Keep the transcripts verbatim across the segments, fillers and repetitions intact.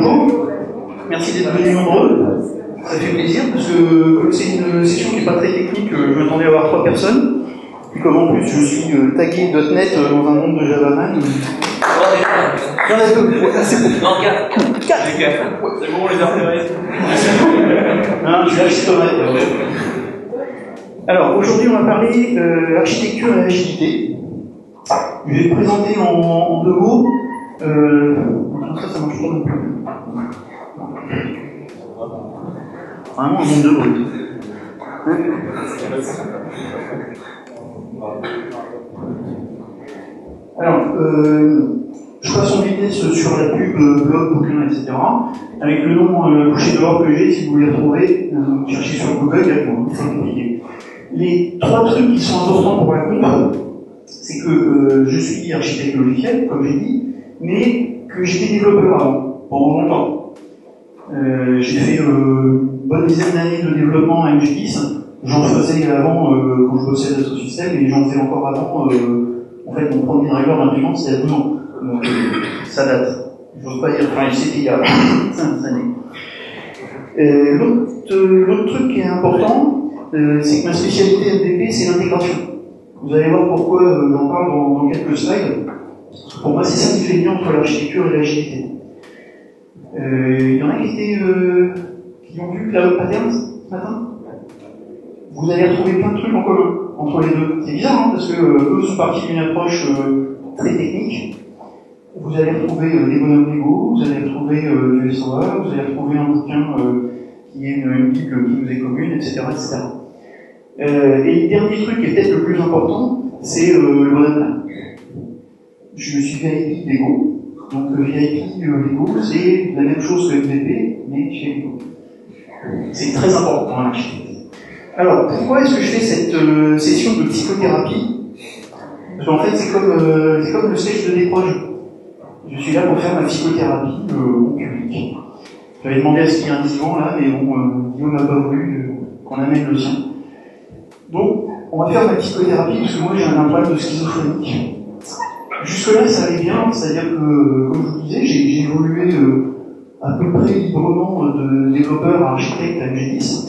Bonjour, merci d'être venus nombreux, ça fait plaisir parce que comme c'est une session qui n'est pas très technique, je m'attendais à avoir trois personnes, et comme en plus je suis euh, tagué .point net dans un monde de JavaMan. Il y en a deux, ouais, c'est bon. Non, quatre. Quatre. C'est bon, on les a repérés. Hein, je vais acheter Thomas. Alors, aujourd'hui, on va parler euh, architecture et agilité. Je vais me présenter en, en deux mots. Euh, ça, ça marche pas non plus. Vraiment, un monde de bruit. Alors, euh, je passe en vitesse sur la pub, blog, bouquin, et cetera. Avec le nom euh, couché dehors que j'ai, si vous voulez le retrouver, euh, cherchez sur Google, c'est compliqué. Les trois trucs qui sont importants pour la compte, c'est que euh, je suis architecte logiciel, comme j'ai dit, mais que j'étais développeur avant, pendant longtemps. Euh, j'ai fait euh, une bonne dizaine d'années de développement en M G dix. J'en faisais avant euh, quand je bossais à Dassault Systèmes, et j'en faisais encore avant. Euh, en fait, mon premier driver d'imprimante, c'était il y a douze ans. Donc, euh, ça date. Je n'ose pas dire, enfin, c'était il y a cinq années. Euh, l'autre, l'autre truc qui est important, euh, c'est que ma spécialité M V P, c'est l'intégration. Vous allez voir pourquoi euh, j'en parle dans, dans quelques slides. Pour moi, c'est ça qui fait le lien entre l'architecture et l'agilité. Euh, il y en a qui étaient, euh, qui ont vu Cloud Patterns ce matin. Vous allez retrouver plein de trucs en commun entre les deux. C'est bizarre, hein, parce que euh, eux sont partis d'une approche euh, très technique. Vous allez retrouver euh, des bonhommes Lego, vous allez retrouver euh, du S O A, vous allez retrouver un bouquin euh, qui est une, une bible qui nous est commune, et cetera, et cetera. Euh, et le dernier truc qui est peut-être le plus important, c'est euh, le bonhomme plan. Je suis V I P Lego. Donc euh, V I P euh, Lego, c'est la même chose que M V P, mais chez Lego. C'est très important dans l'architecture. Alors, pourquoi est-ce que je fais cette euh, session de psychothérapie? Parce qu'en fait, c'est comme, euh, c'est comme le sketch de Décroche. Je suis là pour faire ma psychothérapie euh, au public. J'avais demandé à ce qu'il y ait un divan là, mais bon, euh, Guillaume n'a pas voulu euh, qu'on amène le sien. Donc, on va faire ma psychothérapie parce que moi j'ai un problème de schizophrénie. Jusque-là, ça allait bien, c'est-à-dire que, comme je vous disais, j'ai, j'ai évolué euh, à peu près librement de développeur à architecte à M G dix.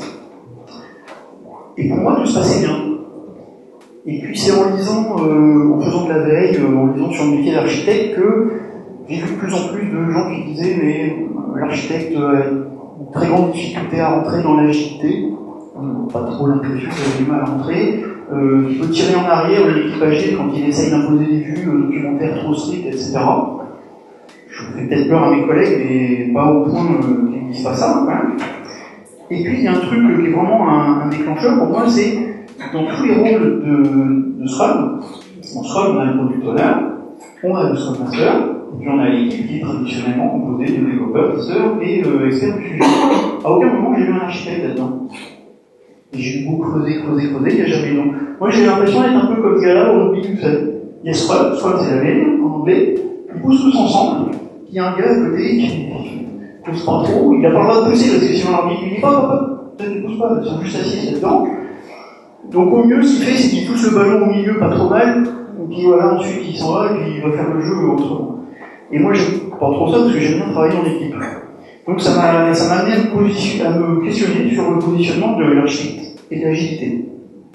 Et pour moi, tout se passait bien. Et puis c'est en lisant, euh, en faisant de la veille, euh, en lisant sur le métier d'architecte, que j'ai vu de plus en plus de gens qui disaient mais euh, l'architecte a une très grande difficulté à rentrer dans l'agilité, euh, pas trop l'impression qu'il a du mal à rentrer, euh, il peut tirer en arrière l'équipager quand il essaye d'imposer des vues euh, documentaires trop strictes, et cetera. Je fais peut-être peur à mes collègues, mais pas au point euh, qu'ils ne disent pas ça, quand même. Et puis il y a un truc qui est vraiment un, un déclencheur pour moi, c'est dans tous les rôles de, de Scrum. En Scrum, on a le product owner, on a le Scrum Master, et puis on a l'équipe qui est traditionnellement composée de développeurs, testeurs et euh, experts du sujet. À aucun moment j'ai vu un architecte là-dedans. Et j'ai beau creuser, creuser, creuser, il n'y a jamais non. Moi j'ai l'impression d'être un peu comme ce gars-là au rugby, vous savez. Il y a Scrum, Scrum c'est la veille, en anglais, ils poussent tous ensemble, il y a un gars à côté qui pousse pas trop, il n'a pas le droit de pousser parce que sinon l'arbitre lui dit pas, papa, peut-être qu'il pousse pas, ils sont juste assis là-dedans. Donc au mieux, ce qu'il fait, c'est qu'il pousse le ballon au milieu pas trop mal, et puis voilà, ensuite il s'en va, et puis il va faire le jeu autrement. Et moi, j'aime pas trop ça, parce que j'aime bien travailler en équipe. Donc ça m'a, ça m'a amené à me, position, à me questionner sur le positionnement de l'architecte et de l'agilité.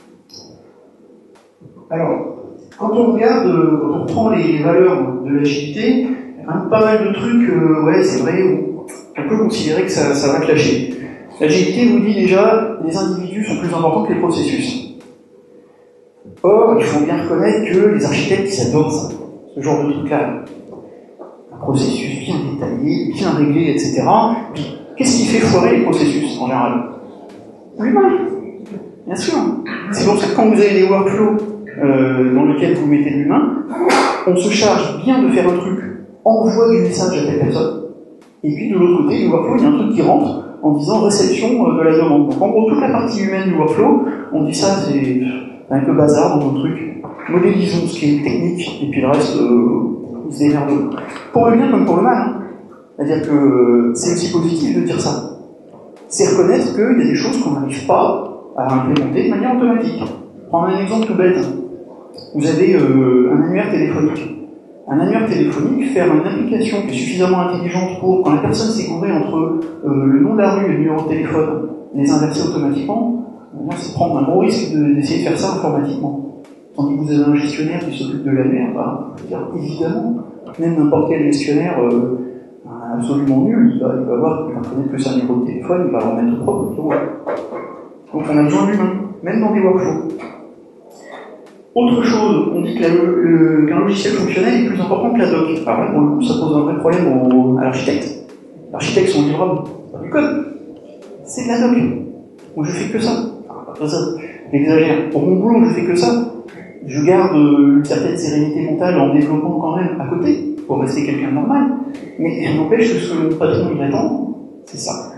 Alors, quand on regarde, quand on reprend les valeurs de l'agilité, il y a pas mal de trucs, euh, ouais, c'est vrai, on peut considérer que ça, ça va clasher. L'agilité vous dit déjà, les individus sont plus importants que les processus. Or, il faut bien reconnaître que les architectes, ils adorent ça, ce genre de truc-là. Un processus bien détaillé, bien réglé, et cetera. Puis, qu'est-ce qui fait foirer les processus, en général? L'humain, bien sûr. C'est pour ça que quand vous avez des workflows euh, dans lesquels vous mettez de l'humain, on se charge bien de faire un truc, envoie du message à telle personne, et puis de l'autre côté, du workflow, il y a un truc qui rentre, en disant réception de la demande. Donc en gros, toute la partie humaine du workflow, on dit ça, c'est un peu bazar dans nos trucs. Modélisons ce qui est technique, et puis le reste, euh, on se démerde. Pour le bien comme pour le mal. Hein. C'est-à-dire que c'est aussi positif de dire ça. C'est reconnaître qu'il y a des choses qu'on n'arrive pas à implémenter de manière automatique. Prendre un exemple tout bête. Vous avez euh, un annuaire téléphonique. un annuaire téléphonique, faire une application qui est suffisamment intelligente pour, quand la personne s'est gourée entre euh, le nom de la rue et le numéro de téléphone, les inverser automatiquement, là, c'est prendre un gros risque de, d'essayer de faire ça informatiquement. Tandis que vous avez un gestionnaire qui s'occupe de l'annuaire, bah, je veux dire, évidemment, même n'importe quel gestionnaire euh, absolument nul, il va, il va voir, il va reconnaître que c'est un numéro de téléphone, il va le remettre propre, et voilà. Donc on a besoin de l'humain, même dans des workflows. Autre chose, on dit que la, le, qu'un logiciel fonctionnel est plus important que la doc. Alors là, pour le coup, ça pose un vrai problème au, à l'architecte. L'architecte, son livrable, c'est pas du code, c'est de la doc. Moi, je fais que ça. Enfin, pas ça, j'exagère. Pour mon boulot, je fais que ça. Je garde une certaine sérénité mentale en développant quand même à côté, pour rester quelqu'un de normal. Mais ça n'empêche que ce que mon patron il attend, c'est ça.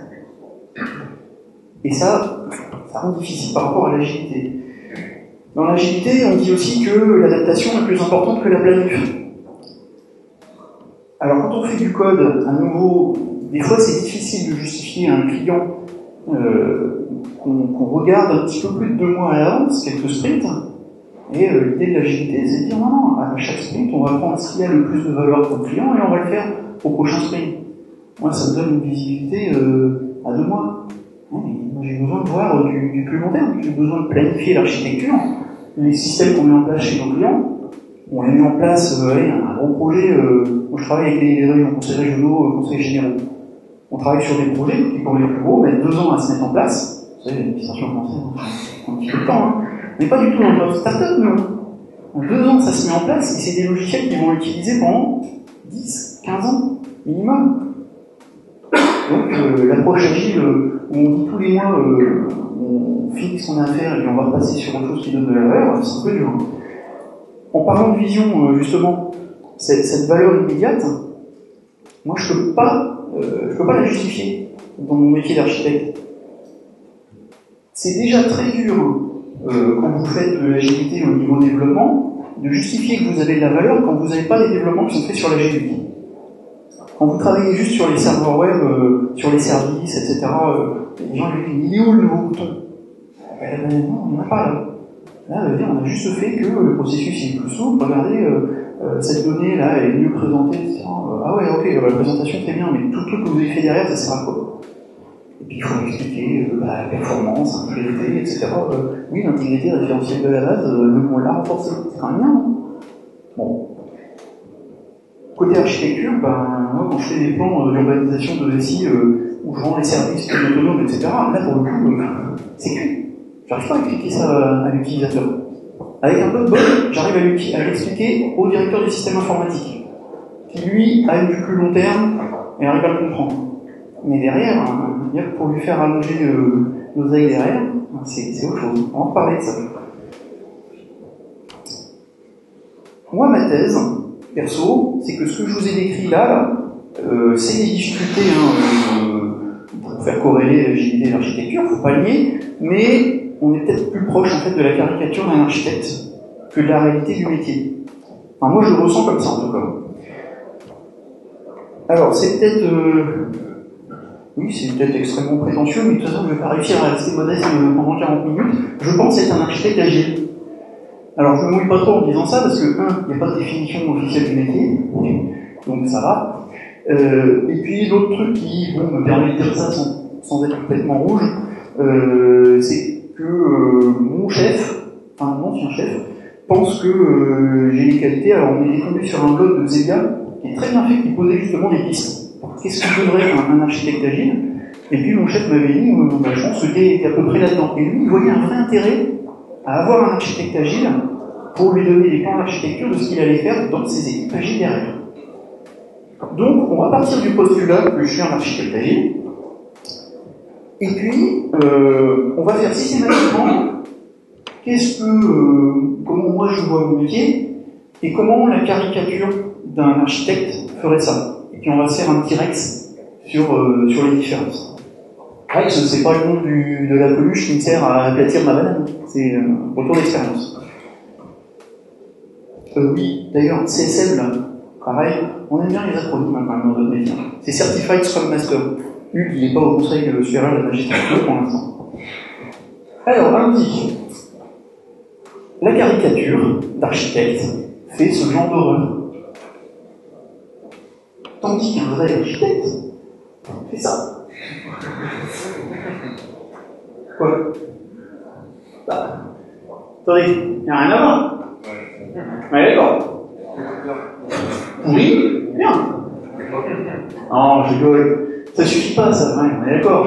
Et ça, ça rend difficile par rapport à l'agilité. Dans l'agilité, on dit aussi que l'adaptation est plus importante que la planif. Alors quand on fait du code, à nouveau, des fois c'est difficile de justifier à un client euh, qu'on, qu'on regarde un petit peu plus de deux mois à l'avance, quelques sprints, et euh, l'idée de l'agilité, c'est de dire non, non, à chaque sprint, on va prendre ce qui a le plus de valeur pour le client et on va le faire au prochain sprint. Moi, ça me donne une visibilité euh, à deux mois. Ouais, moi, j'ai besoin de voir du, du plus long terme, j'ai besoin de planifier l'architecture. Les systèmes qu'on met en place chez nos clients, on les met en place, euh, allez, un gros projet, euh, moi je travaille avec les, les régions, conseils régionaux, euh, conseils généraux. On travaille sur des projets qui, pour les plus gros, mettent deux ans à se mettre en place. Vous savez, l'administration française, un petit peu de temps, hein. Mais pas du tout dans notre start-up, nous. En deux ans, ça se met en place, et c'est des logiciels qui vont l'utiliser pendant dix, quinze ans, minimum. Donc, euh, l'approche agile, euh, où on dit tous les mois, euh, on fixe ce qu'on a à faire, et puis on va repasser sur autre chose qui donne de la valeur, c'est un peu dur. En parlant de vision, euh, justement, cette, cette valeur immédiate, moi, je peux pas, euh, je peux pas la justifier dans mon métier d'architecte. C'est déjà très dur, euh, quand vous faites de l'agilité au niveau développement, de justifier que vous avez de la valeur quand vous n'avez pas des développements qui sont faits sur l'agilité. Quand vous travaillez juste sur les serveurs web, euh, sur les services, et cetera, euh, les gens lui disent, il est où le nouveau bouton? Ben, ben, non, on n'en a pas là. Là, on a juste fait que le processus est plus souple, regardez, euh, euh, cette donnée là, elle est mieux présentée, et cetera. Ah ouais, ok, la présentation c'est bien, mais tout le truc que vous avez fait derrière, ça sert à quoi? Et puis il faut expliquer euh, bah, la performance, l'intégrité, et cetera. Euh, oui, l'intégrité référentielle de la base, euh, on l'a renforcée, c'est un lien, non? Bon. Côté architecture, ben, moi, quand je fais des plans euh, d'urbanisation de S I, euh, où je rends les services plus autonomes, et cetera, là, pour le coup, euh, c'est cuit. J'arrive pas à expliquer ça à l'utilisateur. Avec un peu de bol, j'arrive à, à l'expliquer au directeur du système informatique, qui lui a une vue plus long terme et arrive à le comprendre. Mais derrière, hein, pour lui faire allonger euh, l'oseille derrière, c'est, c'est autre chose. On va en parler de ça. Moi, ma thèse, perso, c'est que ce que je vous ai décrit là, là euh, c'est des difficultés hein, euh, pour faire corréler l'agilité et l'architecture, faut pas le nier, mais on est peut-être plus proche en fait de la caricature d'un architecte que de la réalité du métier. Enfin, moi je le ressens comme ça en tout cas. Alors c'est peut-être, euh... oui c'est peut-être extrêmement prétentieux, mais de toute façon je vais pas réussir à rester modeste pendant quarante minutes. Je pense être un architecte agile. Alors je me mouille pas trop en disant ça parce que un, il n'y a pas de définition officielle du métier, donc ça va. Euh, et puis l'autre truc qui bon, me permet de dire ça sans, sans être complètement rouge, euh, c'est que euh, mon chef, enfin mon ancien chef, pense que euh, j'ai les qualités. Alors on est tombé sur un blog de Zebia qui est très bien fait, qui posait justement des pistes. Qu'est-ce que devrait un, un architecte agile? Et puis mon chef m'avait dit, euh, bah, je pense que était à peu près là-dedans. Et lui, il voyait un vrai intérêt à avoir un architecte agile pour lui donner des plans d'architecture de ce qu'il allait faire dans ses équipes agiles derrière. Donc on va partir du postulat que je suis un architecte agile. Et puis, euh, on va faire systématiquement qu'est-ce que, euh, comment moi je vois mon métier et comment la caricature d'un architecte ferait ça. Et puis on va se faire un petit rex sur, euh, sur les différences. Rex, c'est pas le nom du, de la peluche qui me sert à aplatir ma banane, c'est un euh, retour d'expérience. Euh, oui, d'ailleurs, C S M là, pareil, on aime bien les acronymes hein, quand même dans notre métier. C'est Certified Scrum Master. Lui, il n'est pas au conseil supérieur de la magistrature pour l'instant. Alors, un dit, la caricature d'architecte fait ce genre d'horreur. Tandis qu'un vrai architecte fait ça. Quoi? Bah, attendez, il n'y a rien à voir. Ouais, d'accord. Oui, bien. Non, je rigole. Ça suffit pas, ça, ouais, on est d'accord.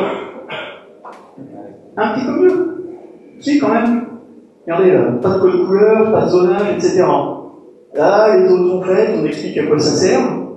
Un petit peu mieux. Si, quand même. Regardez, là, pas de code couleur, pas de zonage, et cetera. Là, les autres sont faites, on explique à quoi ça sert.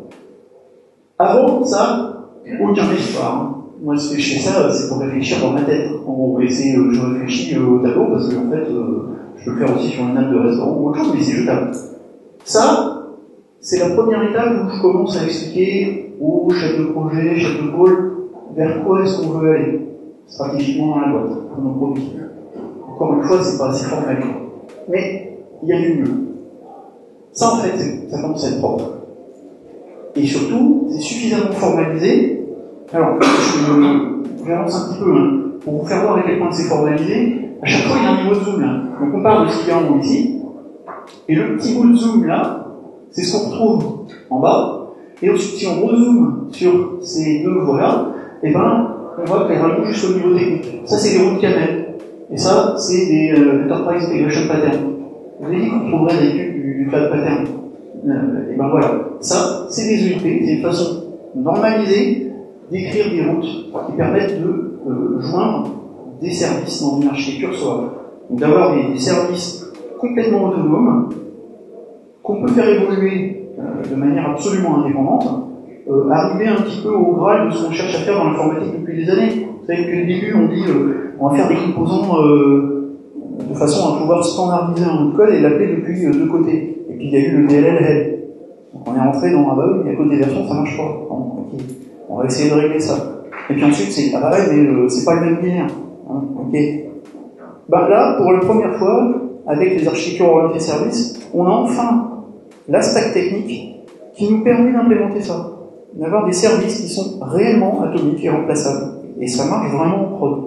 Avant ça, aucun espoir. Moi, ce que je fais ça, c'est pour réfléchir dans ma tête. En gros, et c'est, euh, je réfléchis euh, au tableau, parce que, en fait, euh, je peux le faire aussi sur une nappe de restaurant ou autre chose, mais c'est jetable. Ça, c'est la première étape où je commence à expliquer aux chefs de projet, chefs de pôle, vers quoi est-ce qu'on veut aller, stratégiquement dans la boîte, pour nos produits. Encore une fois, c'est pas assez formel. Mais, il y a du mieux. Ça, en fait, ça commence à être propre. Et surtout, c'est suffisamment formalisé. Alors, je j'avance un petit peu, hein, pour vous faire voir à quel point c'est formalisé. À chaque fois, il y a un niveau de zoom, là. Donc, on parle de ce qu'il y a en haut ici. Et le petit bout de zoom, là, c'est ce qu'on retrouve en bas. Et ensuite, si on rezoome sur ces deux voies-là, eh ben, on voit qu'elles remontent jusqu'au niveau technique. Ça, c'est des routes camel. Et ça, c'est des euh, Enterprise Integration Patterns. Vous avez dit qu'on trouverait des cubes du, du cloud pattern. Euh, et ben voilà. Ça, c'est des U P, c'est une façon normalisée d'écrire des routes qui permettent de euh, joindre des services dans une architecture SOA. Donc d'avoir des, des services complètement autonomes qu'on peut faire évoluer euh, de manière absolument indépendante, euh, arriver un petit peu au graal de ce qu'on cherche à faire dans l'informatique depuis des années. Vous savez qu'au début, on dit euh, on va faire des composants euh, de façon à pouvoir standardiser un bout de code et l'appeler depuis euh, deux côtés. Et puis il y a eu le D L L L. Donc on est rentré dans un bug, il y a code des versions, ça marche pas. Bon, okay. On va essayer de régler ça. Et puis ensuite, c'est ah bah ouais, mais euh, c'est pas le même binaire. Hein, ok. Bah là, pour la première fois, avec les architectures orientées services, on a enfin la stack technique qui nous permet d'implémenter ça. D'avoir des services qui sont réellement atomiques et remplaçables. Et ça marche vraiment en prod.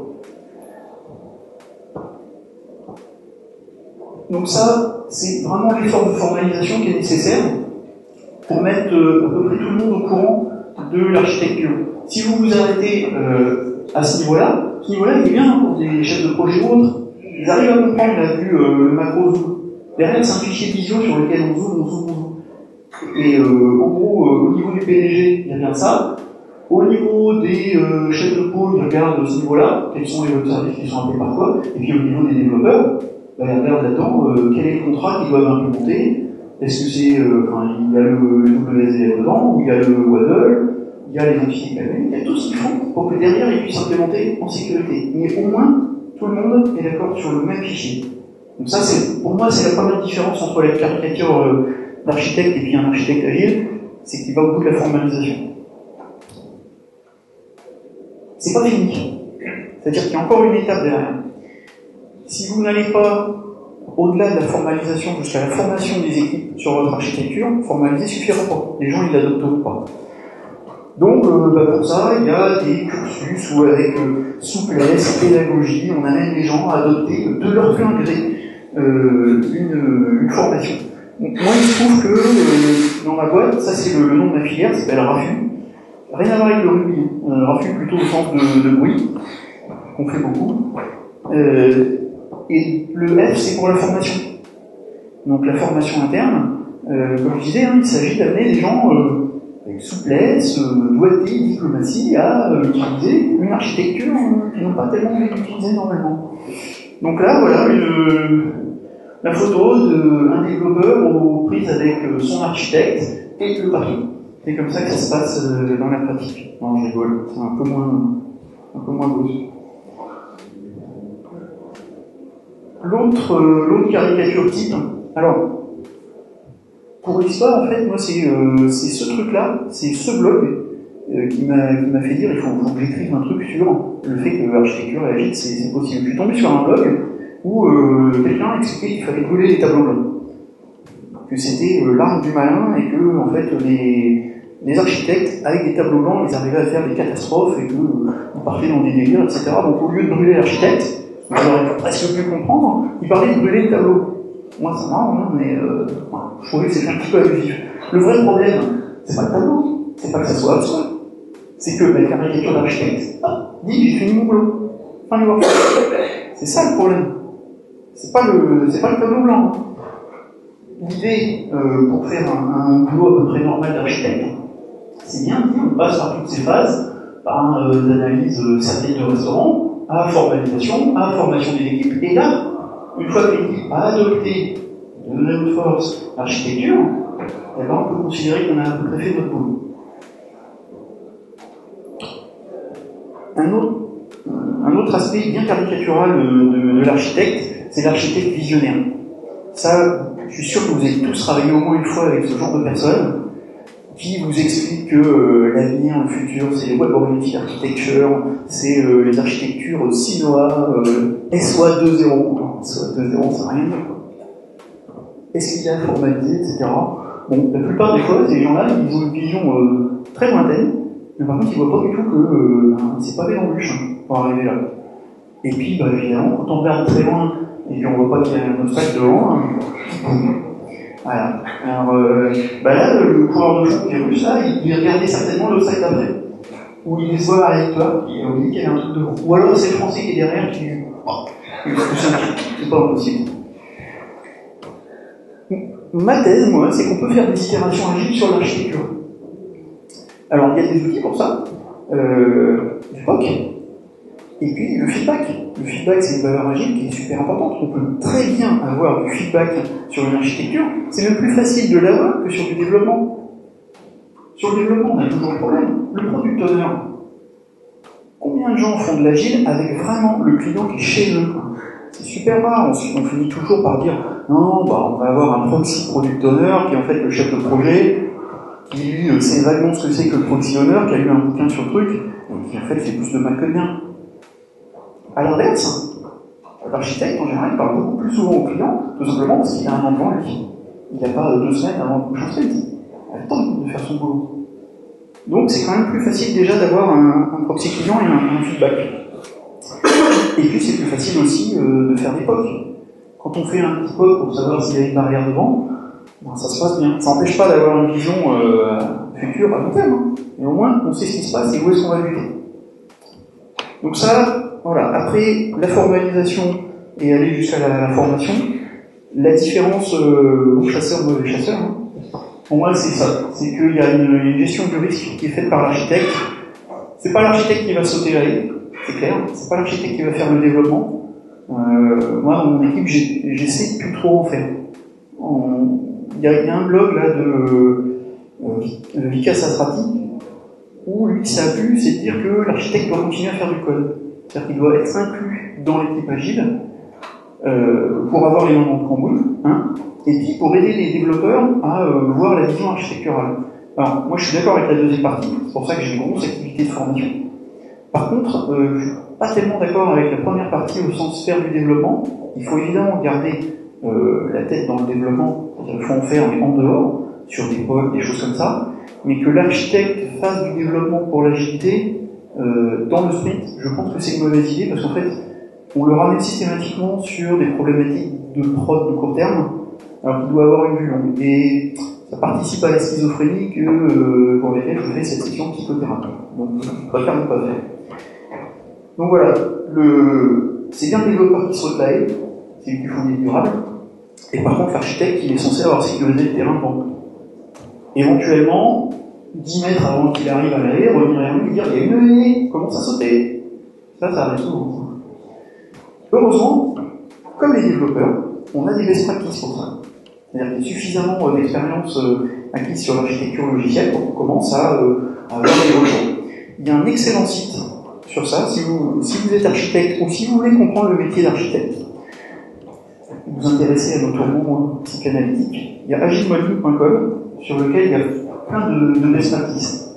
Donc ça, c'est vraiment l'effort de formalisation qui est nécessaire pour mettre euh, à peu près tout le monde au courant de l'architecture. Si vous vous arrêtez euh, à ce niveau-là, ce niveau-là il est bien pour des chefs de projet ou autres. Ils arrivent à comprendre, on a vu euh, le macro zoom. Derrière, c'est un fichier visio sur lequel on zoome, on zoome, on zoome. Et euh, en gros, euh, au niveau du P D G, il y a bien ça. Au niveau des euh, chefs de pôle, ils regardent ce niveau-là, quels sont les web services qui sont appelés par quoi. Et puis au niveau des développeurs, bah, ils regardent là-dedans euh, quel est le contrat qu'ils doivent implémenter. Est-ce que c'est, euh, enfin, il y a le W S D F dedans, ou il y a le Waddle, il y a les entités calmées, il y a tout ce qu'il faut pour que derrière ils puissent implémenter en sécurité. Mais au moins, tout le monde est d'accord sur le même fichier. Donc ça, c'est, pour moi, c'est la première différence entre la caricature euh, d'architecte et puis un architecte agile, c'est qu'il va au bout de la formalisation. C'est pas fini. C'est-à-dire qu'il y a encore une étape derrière. Si vous n'allez pas au-delà de la formalisation jusqu'à la formation des équipes sur votre architecture, formaliser suffira pas. Les gens, ils l'adopteront pas. Donc, euh, bah pour ça, il y a des cursus où avec euh, souplesse, pédagogie, on amène les gens à adopter de leur plein gré euh, une, une formation. Donc, moi, il se trouve que euh, dans ma boîte, ça c'est le, le nom de ma filière, ça s'appelle RAFU. Rien à voir avec le rugby. Euh, RAFU plutôt au sens de, de bruit, qu'on fait beaucoup. Euh, et le F, c'est pour la formation. Donc la formation interne, euh, comme je disais, hein, il s'agit d'amener les gens euh, avec souplesse, euh, doigté, diplomatie à euh, utiliser une architecture euh, qu'ils n'ont pas tellement envie d'utiliser normalement. Donc là, voilà une, la photo d'un développeur aux prises avec euh, son architecte et le parking. C'est comme ça que ça se passe euh, dans la pratique. Non, je rigole, c'est un peu moins, un peu moins beau. L'autre, euh, l'autre caricature type, alors, pour l'histoire, en fait, moi, c'est, euh, c'est ce truc-là, c'est ce blog euh, qui m'a, qui m'a fait dire, il faut, faut que j'écrive un truc sur le fait que l'architecture et agile, c'est, c'est possible. Je suis tombé sur un blog où euh, quelqu'un expliquait qu'il fallait brûler les tableaux blancs. Que c'était euh, l'arme du malin et que, en fait, les, les architectes, avec des tableaux blancs, ils arrivaient à faire des catastrophes et que, euh, on partait dans des délires, et cetera. Donc, au lieu de brûler l'architecte, j'aurais presque pu comprendre, il parlait de brûler le tableau. Moi, c'est marrant, hein, mais euh, je trouvais que c'était un petit peu abusif. Le vrai problème, c'est pas le tableau, c'est pas que ça soit abstrait. C'est que la caricature d'architecte, ah, dit j'ai fini mon boulot. Fin du workshop. C'est ça le problème. C'est pas le, c'est pas le tableau blanc. L'idée, euh, pour faire un, un boulot à peu près normal d'architecte, c'est bien dit, on passe par toutes ces phases, par euh, l'analyse euh, service de restaurant, à formalisation, à formation des équipes, et là, une fois que l'équipe a adopté de notre force l'architecture, eh ben, on peut considérer qu'on a à peu près fait notre boulot. Un autre, un autre aspect bien caricatural de, de, de l'architecte, c'est l'architecte visionnaire. Ça, je suis sûr que vous avez tous travaillé au moins une fois avec ce genre de personnes qui vous expliquent que euh, l'avenir, le futur, c'est les web oriented architecture, c'est euh, les architectures Sinoa, euh, S O A deux point zéro. S O A deux point zéro, ça n'a rien dire. Est-ce qu'il y a formalisé, et cetera. Bon, la plupart des fois, ces gens-là, ils ont une vision euh, très lointaine, mais par contre, ils voient pas du tout que euh, c'est pas des embûches hein, pour arriver là. Et puis, bah, évidemment, quand on regarde très loin, et puis on voit pas qu'il y a un obstacle devant, hein, voilà. Alors, euh, bah là, le coureur de foot qui a vu ça, il, il regardait certainement l'obstacle d'après. Ou il les voit à l'histoire, il a oublié qu'il y avait un truc devant. Ou alors c'est le français qui est derrière qui. Oh, c'est pas impossible. Ma thèse, moi, c'est qu'on peut faire des itérations agiles sur l'architecture. Alors, il y a des outils pour ça, euh, du P O C, et puis le feedback. Le feedback, c'est une valeur agile qui est super importante. On peut très bien avoir du feedback sur une architecture. C'est même plus facile de l'avoir que sur du développement. Sur le développement, on a toujours le problème. Le product owner. Combien de gens font de l'agile avec vraiment le client qui est chez eux? C'est super rare. On, on finit toujours par dire non, bah, on va avoir un proxy product owner qui est en fait le chef de projet, qui lui sait vaguement ce que c'est que le proxy owner, qui a lu un bouquin sur le truc, et qui en fait fait plus de mal que de bien. À l'inverse, l'architecte en général parle beaucoup plus souvent au client, tout simplement parce qu'il a un an devant lui. Il n'a pas deux semaines avant de changer, il a le temps de faire son boulot. Donc c'est quand même plus facile déjà d'avoir un, un proxy client et un, un feedback. Et puis c'est plus facile aussi euh, de faire des P O C. Quand on fait un petit P O C pour savoir s'il y a une barrière devant, ben, ça se passe bien. Ça n'empêche pas d'avoir une vision euh, future à long terme, hein. Mais au moins on sait ce qui se passe et où est-ce qu'on va lutter. Donc ça, voilà. Après la formalisation et aller jusqu'à la, la formation, la différence euh, bon chasseur mauvais chasseur, hein, pour moi c'est ça, c'est qu'il y a une, une gestion du risque qui est faite par l'architecte. C'est pas l'architecte qui va sauter la haie, c'est clair. C'est pas l'architecte qui va faire le développement. Euh, moi, dans mon équipe, j'essaie de plus trop en faire. Il y, y a un blog là de euh, Vikas Satrati où lui, sa vue, c'est de dire que l'architecte doit continuer à faire du code. C'est-à-dire qu'il doit être inclus dans l'équipe agile euh, pour avoir les moments de cambouis, hein, et puis pour aider les développeurs à euh, voir la vision architecturale. Alors, moi, je suis d'accord avec la deuxième partie, c'est pour ça que j'ai une grosse activité de formation. Par contre, euh, je suis pas tellement d'accord avec la première partie au sens faire du développement. Il faut évidemment garder euh, la tête dans le développement, c'est-à-dire qu'il faut en faire, mais en dehors, sur des pods, des choses comme ça, mais que l'architecte fasse du développement pour l'agilité euh, dans le sprint, je pense que c'est une mauvaise idée, parce qu'en fait, on le ramène systématiquement sur des problématiques de prod de court terme, alors qu'il doit avoir une vue longue. Et ça participe à la schizophrénie que, euh, pour laquelle je fais cette session psychothérapie. Donc, je préfère ne pas faire. Donc voilà, le... c'est bien le développeur qui saute la haie, c'est lui qui faut des durables, et par contre l'architecte il est censé avoir sécurisé le terrain devant. Éventuellement, dix mètres avant qu'il arrive à la haie, revenir vers lui et dire il y a une haie, commence à sauter. Ça, ça arrive souvent. Heureusement, comme les développeurs, on a des best practices pour ça. C'est-à-dire qu'il y a suffisamment d'expérience acquise sur l'architecture logicielle pour qu'on commence à, euh, à avoir des retours. Il y a un excellent site sur ça, si vous, si vous êtes architecte ou si vous voulez comprendre le métier d'architecte, vous vous intéressez à notre monde psychanalytique, il y a agilemodeling point com sur lequel il y a plein de, de best practices.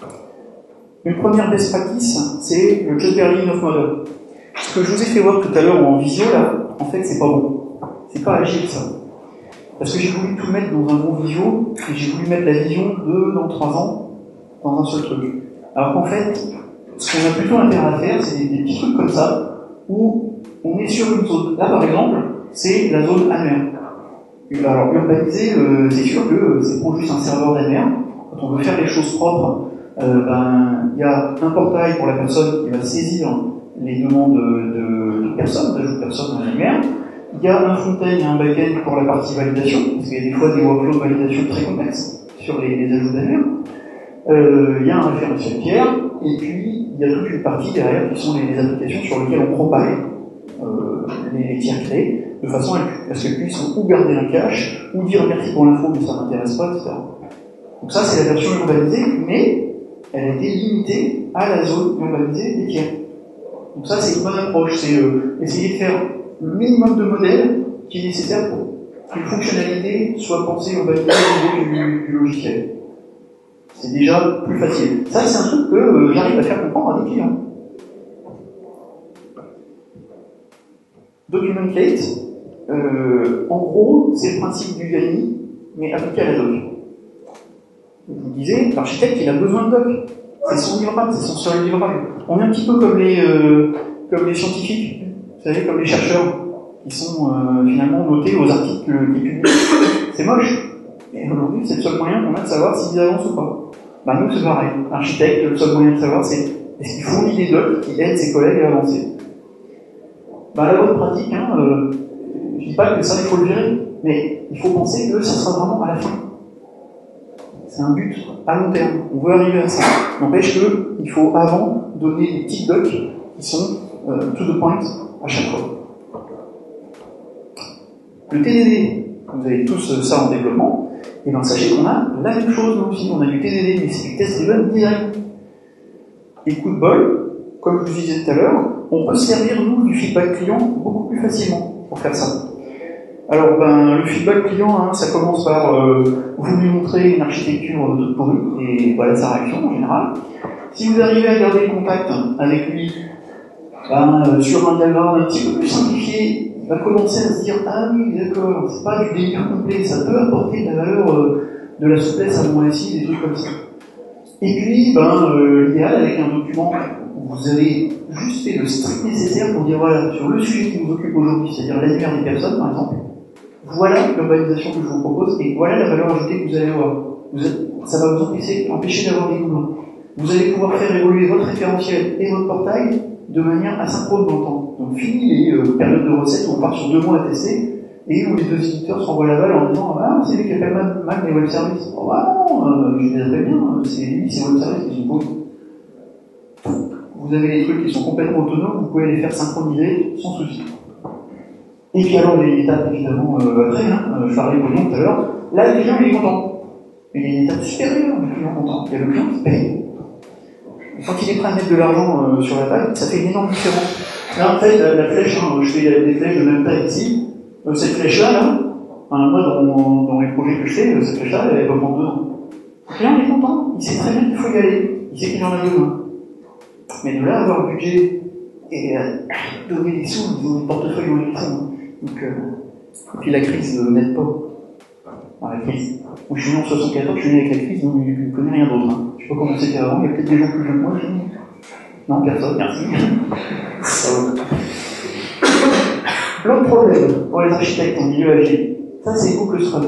Une première best practice, c'est le Just Barely Enough Model. Ce que je vous ai fait voir tout à l'heure en visio, là, en fait, c'est pas bon. C'est pas agile, ça. Parce que j'ai voulu tout mettre dans un bon visio, et j'ai voulu mettre la vision de dans trois ans dans un seul truc. Alors qu'en fait, ce qu'on a plutôt intérêt à faire, c'est des, des petits trucs comme ça, où on est sur une zone. Là, par exemple, c'est la zone annuaire. Alors, urbanisé, euh, c'est sûr que c'est pour juste un serveur d'annuaire. quand on veut faire les choses propres, euh, ben, il y a un portail pour la personne qui va saisir les demandes de, de personnes, d'ajout de personnes dans l'annuaire. Il y a un front-end et un back-end pour la partie validation, parce qu'il y a des fois des workflows de validation très complexes sur les, les ajouts d'annuaire. Euh, il y a un référentiel tiers, et puis il y a toute une partie derrière qui sont les, les applications sur lesquelles on propage euh, les, les tiers créés, de façon à ce qu'elles puissent ou garder un cache, ou dire merci pour l'info mais ça m'intéresse pas, et cetera. Donc ça c'est la version urbanisée, mais elle a été limitée à la zone urbanisée des tiers. Donc ça c'est une bonne approche, c'est euh, essayer de faire le minimum de modèles qui est nécessaire pour qu'une fonctionnalité soit pensée urbanisée au niveau du, du logiciel. C'est déjà plus facile. Ça, c'est un truc que euh, j'arrive à faire comprendre à des clients. Documentate, euh, en gros, c'est le principe du G A N I, mais appliqué à la doc. Je vous disais, l'architecte, il a besoin de doc. C'est son livrable, c'est son seul livrable. On est un petit peu comme les, euh, comme les scientifiques, vous savez, comme les chercheurs, qui sont euh, finalement notés aux articles qu'ils publient. C'est moche. Et aujourd'hui, c'est le seul moyen qu'on a de savoir s'ils avancent ou pas. Bah nous, c'est pareil. L'architecte, le seul moyen de savoir, c'est est-ce qu'il fournit des docs qui aident ses collègues à avancer. Bah la bonne pratique, hein, euh, je dis pas que ça, il faut le gérer, mais il faut penser que ça sera vraiment à la fin. C'est un but à long terme. On veut arriver à ça. N'empêche que il faut avant donner des petits docs qui sont euh, to the point à chaque fois. Le T D D, vous avez tous ça en développement. Et bien sachez qu'on a la même chose nous aussi, on a du T D D, mais c'est du test driven direct. Et coup de bol, comme je vous disais tout à l'heure, on peut se servir nous du feedback client beaucoup plus facilement pour faire ça. Alors ben le feedback client, hein, ça commence par euh, vous lui montrer une architecture toute pourrie, et voilà sa réaction en général. Si vous arrivez à garder le contact avec lui, ben, euh, sur un diagramme un petit peu plus simplifié, il va commencer à se dire « Ah oui, d'accord, c'est pas du délire complet, ça peut apporter de la valeur, euh, de la souplesse à mon récit, des trucs comme ça. » Et puis, ben, euh, l'idéal, avec un document où vous avez juste fait le strict nécessaire pour dire « Voilà, sur le sujet qui nous occupe aujourd'hui, c'est-à-dire l'annuaire des personnes, par exemple, voilà l'urbanisation que je vous propose, et voilà la valeur ajoutée que vous allez avoir. Vous êtes, ça va vous empêcher, empêcher d'avoir des doublons. Vous allez pouvoir faire évoluer votre référentiel et votre portail de manière asynchrone dans le temps. Donc fini les euh, périodes de recettes où on part sur deux mois à tester et où les deux éditeurs se renvoient la balle en disant ah c'est lui qui appelle mal, mal les web services. Oh ah non, euh, je les appelle bien, c'est lui, c'est web service qui sont pourris. Vous avez des trucs qui sont complètement autonomes, vous pouvez les faire synchroniser sans souci. Et puis alors les étapes évidemment euh, après, hein, euh, je parlais de nom tout à l'heure, là le client il est content. Mais il y a une étape supérieure du client content. Il y a le client qui paye. Quand il est prêt à mettre de l'argent euh, sur la table, ça fait une énorme différence. Là, en fait, la, la flèche, hein, je fais des flèches de même taille ici. Euh, cette flèche-là, là, hein, moi, dans, dans les projets que je fais, cette flèche-là, elle va prendre deux ans. Le client, il est content. Il sait très bien qu'il faut y aller. Il sait qu'il en a besoin. Mais de là, avoir le budget et euh, donner des sous, donner le portefeuille où ils font. Donc, euh, et puis la crise euh, n'aide pas. Enfin, la crise. Moi, je suis né en soixante-quatorze, je suis né avec la crise, donc je ne connais rien d'autre. Hein. Je sais pas comment c'était avant, il y a peut-être des gens plus jeunes que moi. Je... Non, personne, merci. L'autre problème pour les architectes en milieu agile, ça c'est Google Scrum.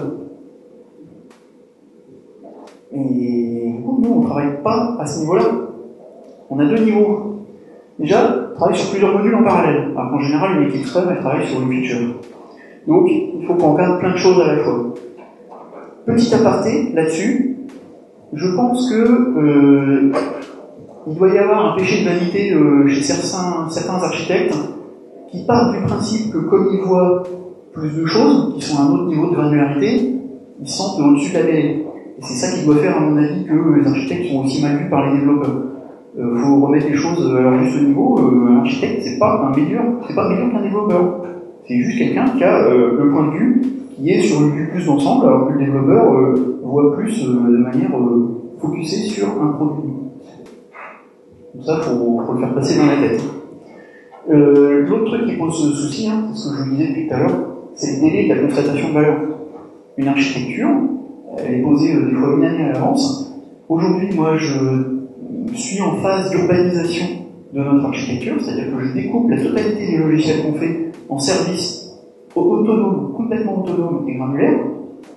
Et nous, on ne travaille pas à ce niveau-là. On a deux niveaux. Déjà, on travaille sur plusieurs modules en parallèle. Alors qu'en général, une équipe Scrum, elle travaille sur une feature. Donc, il faut qu'on regarde plein de choses à la fois. Petit aparté là-dessus, je pense que euh, il doit y avoir un péché de vanité euh, chez certains, certains architectes qui partent du principe que comme ils voient plus de choses, qui sont à un autre niveau de granularité, ils se sentent au-dessus de la mêlée. Et c'est ça qui doit faire, à mon avis, que les architectes sont aussi mal vus par les développeurs. Il euh, faut remettre les choses à leur juste niveau. Euh, un architecte, c'est pas un meilleur, c'est pas meilleur qu'un développeur. C'est juste quelqu'un qui a euh, le point de vue qui est sur une vue plus d'ensemble, alors que le développeur euh, voit plus euh, de manière euh, focusée sur un produit. Donc ça, il faut, faut le faire passer dans la tête. Euh, L'autre truc qui pose souci, hein, c'est ce que je vous disais depuis tout à l'heure, c'est le délai de la constatation de valeur. Une architecture, elle est posée euh, des fois une année à l'avance. Aujourd'hui, moi, je suis en phase d'urbanisation de notre architecture, c'est-à-dire que je découpe la totalité des logiciels qu'on fait en services autonomes, complètement autonomes et granulaires.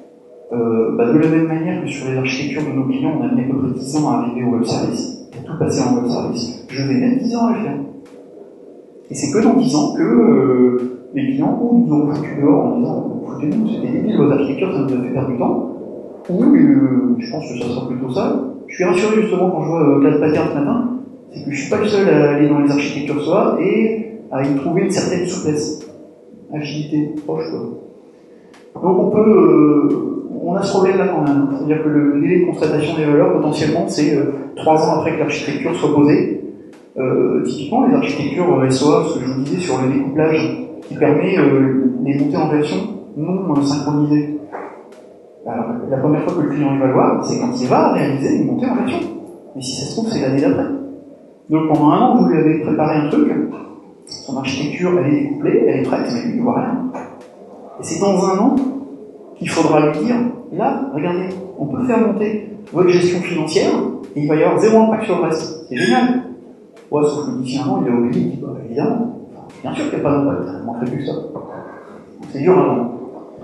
Euh, bah, de la même manière que sur les architectures de nos clients, on a mis à peu près dix ans à arriver au web service, à tout passer en web service, je vais mettre dix ans à le faire. Et c'est que dans dix ans que euh, les clients ou nous auront foutu dehors en disant foutez-nous, c'était débile, votre architecture, ça nous a fait perdre du temps. Ou euh, je pense que ça sera plutôt ça. Je suis rassuré justement quand je vois euh, Cloud Pattern ce matin, c'est que je suis pas le seul à aller dans les architectures S O A et à y trouver une certaine souplesse, agilité, proche quoi. Donc on peut, euh, on a ce problème là quand même. C'est-à-dire que le délai de constatation des valeurs potentiellement c'est euh, trois ans après que l'architecture soit posée. Euh, typiquement les architectures S O A, ce que je vous disais sur le découplage qui permet euh, les montées en version non euh, synchronisées. Alors, la première fois que le client il va le voir, c'est quand il va réaliser une montée en version. Mais si ça se trouve, c'est l'année d'après. Donc pendant un an, vous lui avez préparé un truc, son architecture elle est découplée, elle est prête, mais lui il voit rien. Et c'est dans un an qu'il faudra lui dire, là, regardez, on peut faire monter votre gestion financière, et il va y avoir zéro impact sur le reste. C'est génial. Ouais, sauf que d'ici un an, il a oublié, il dit, bah, évidemment, bien sûr qu'il n'y a pas d'impact, ça ne manquerait plus que ça. C'est dur à vendre.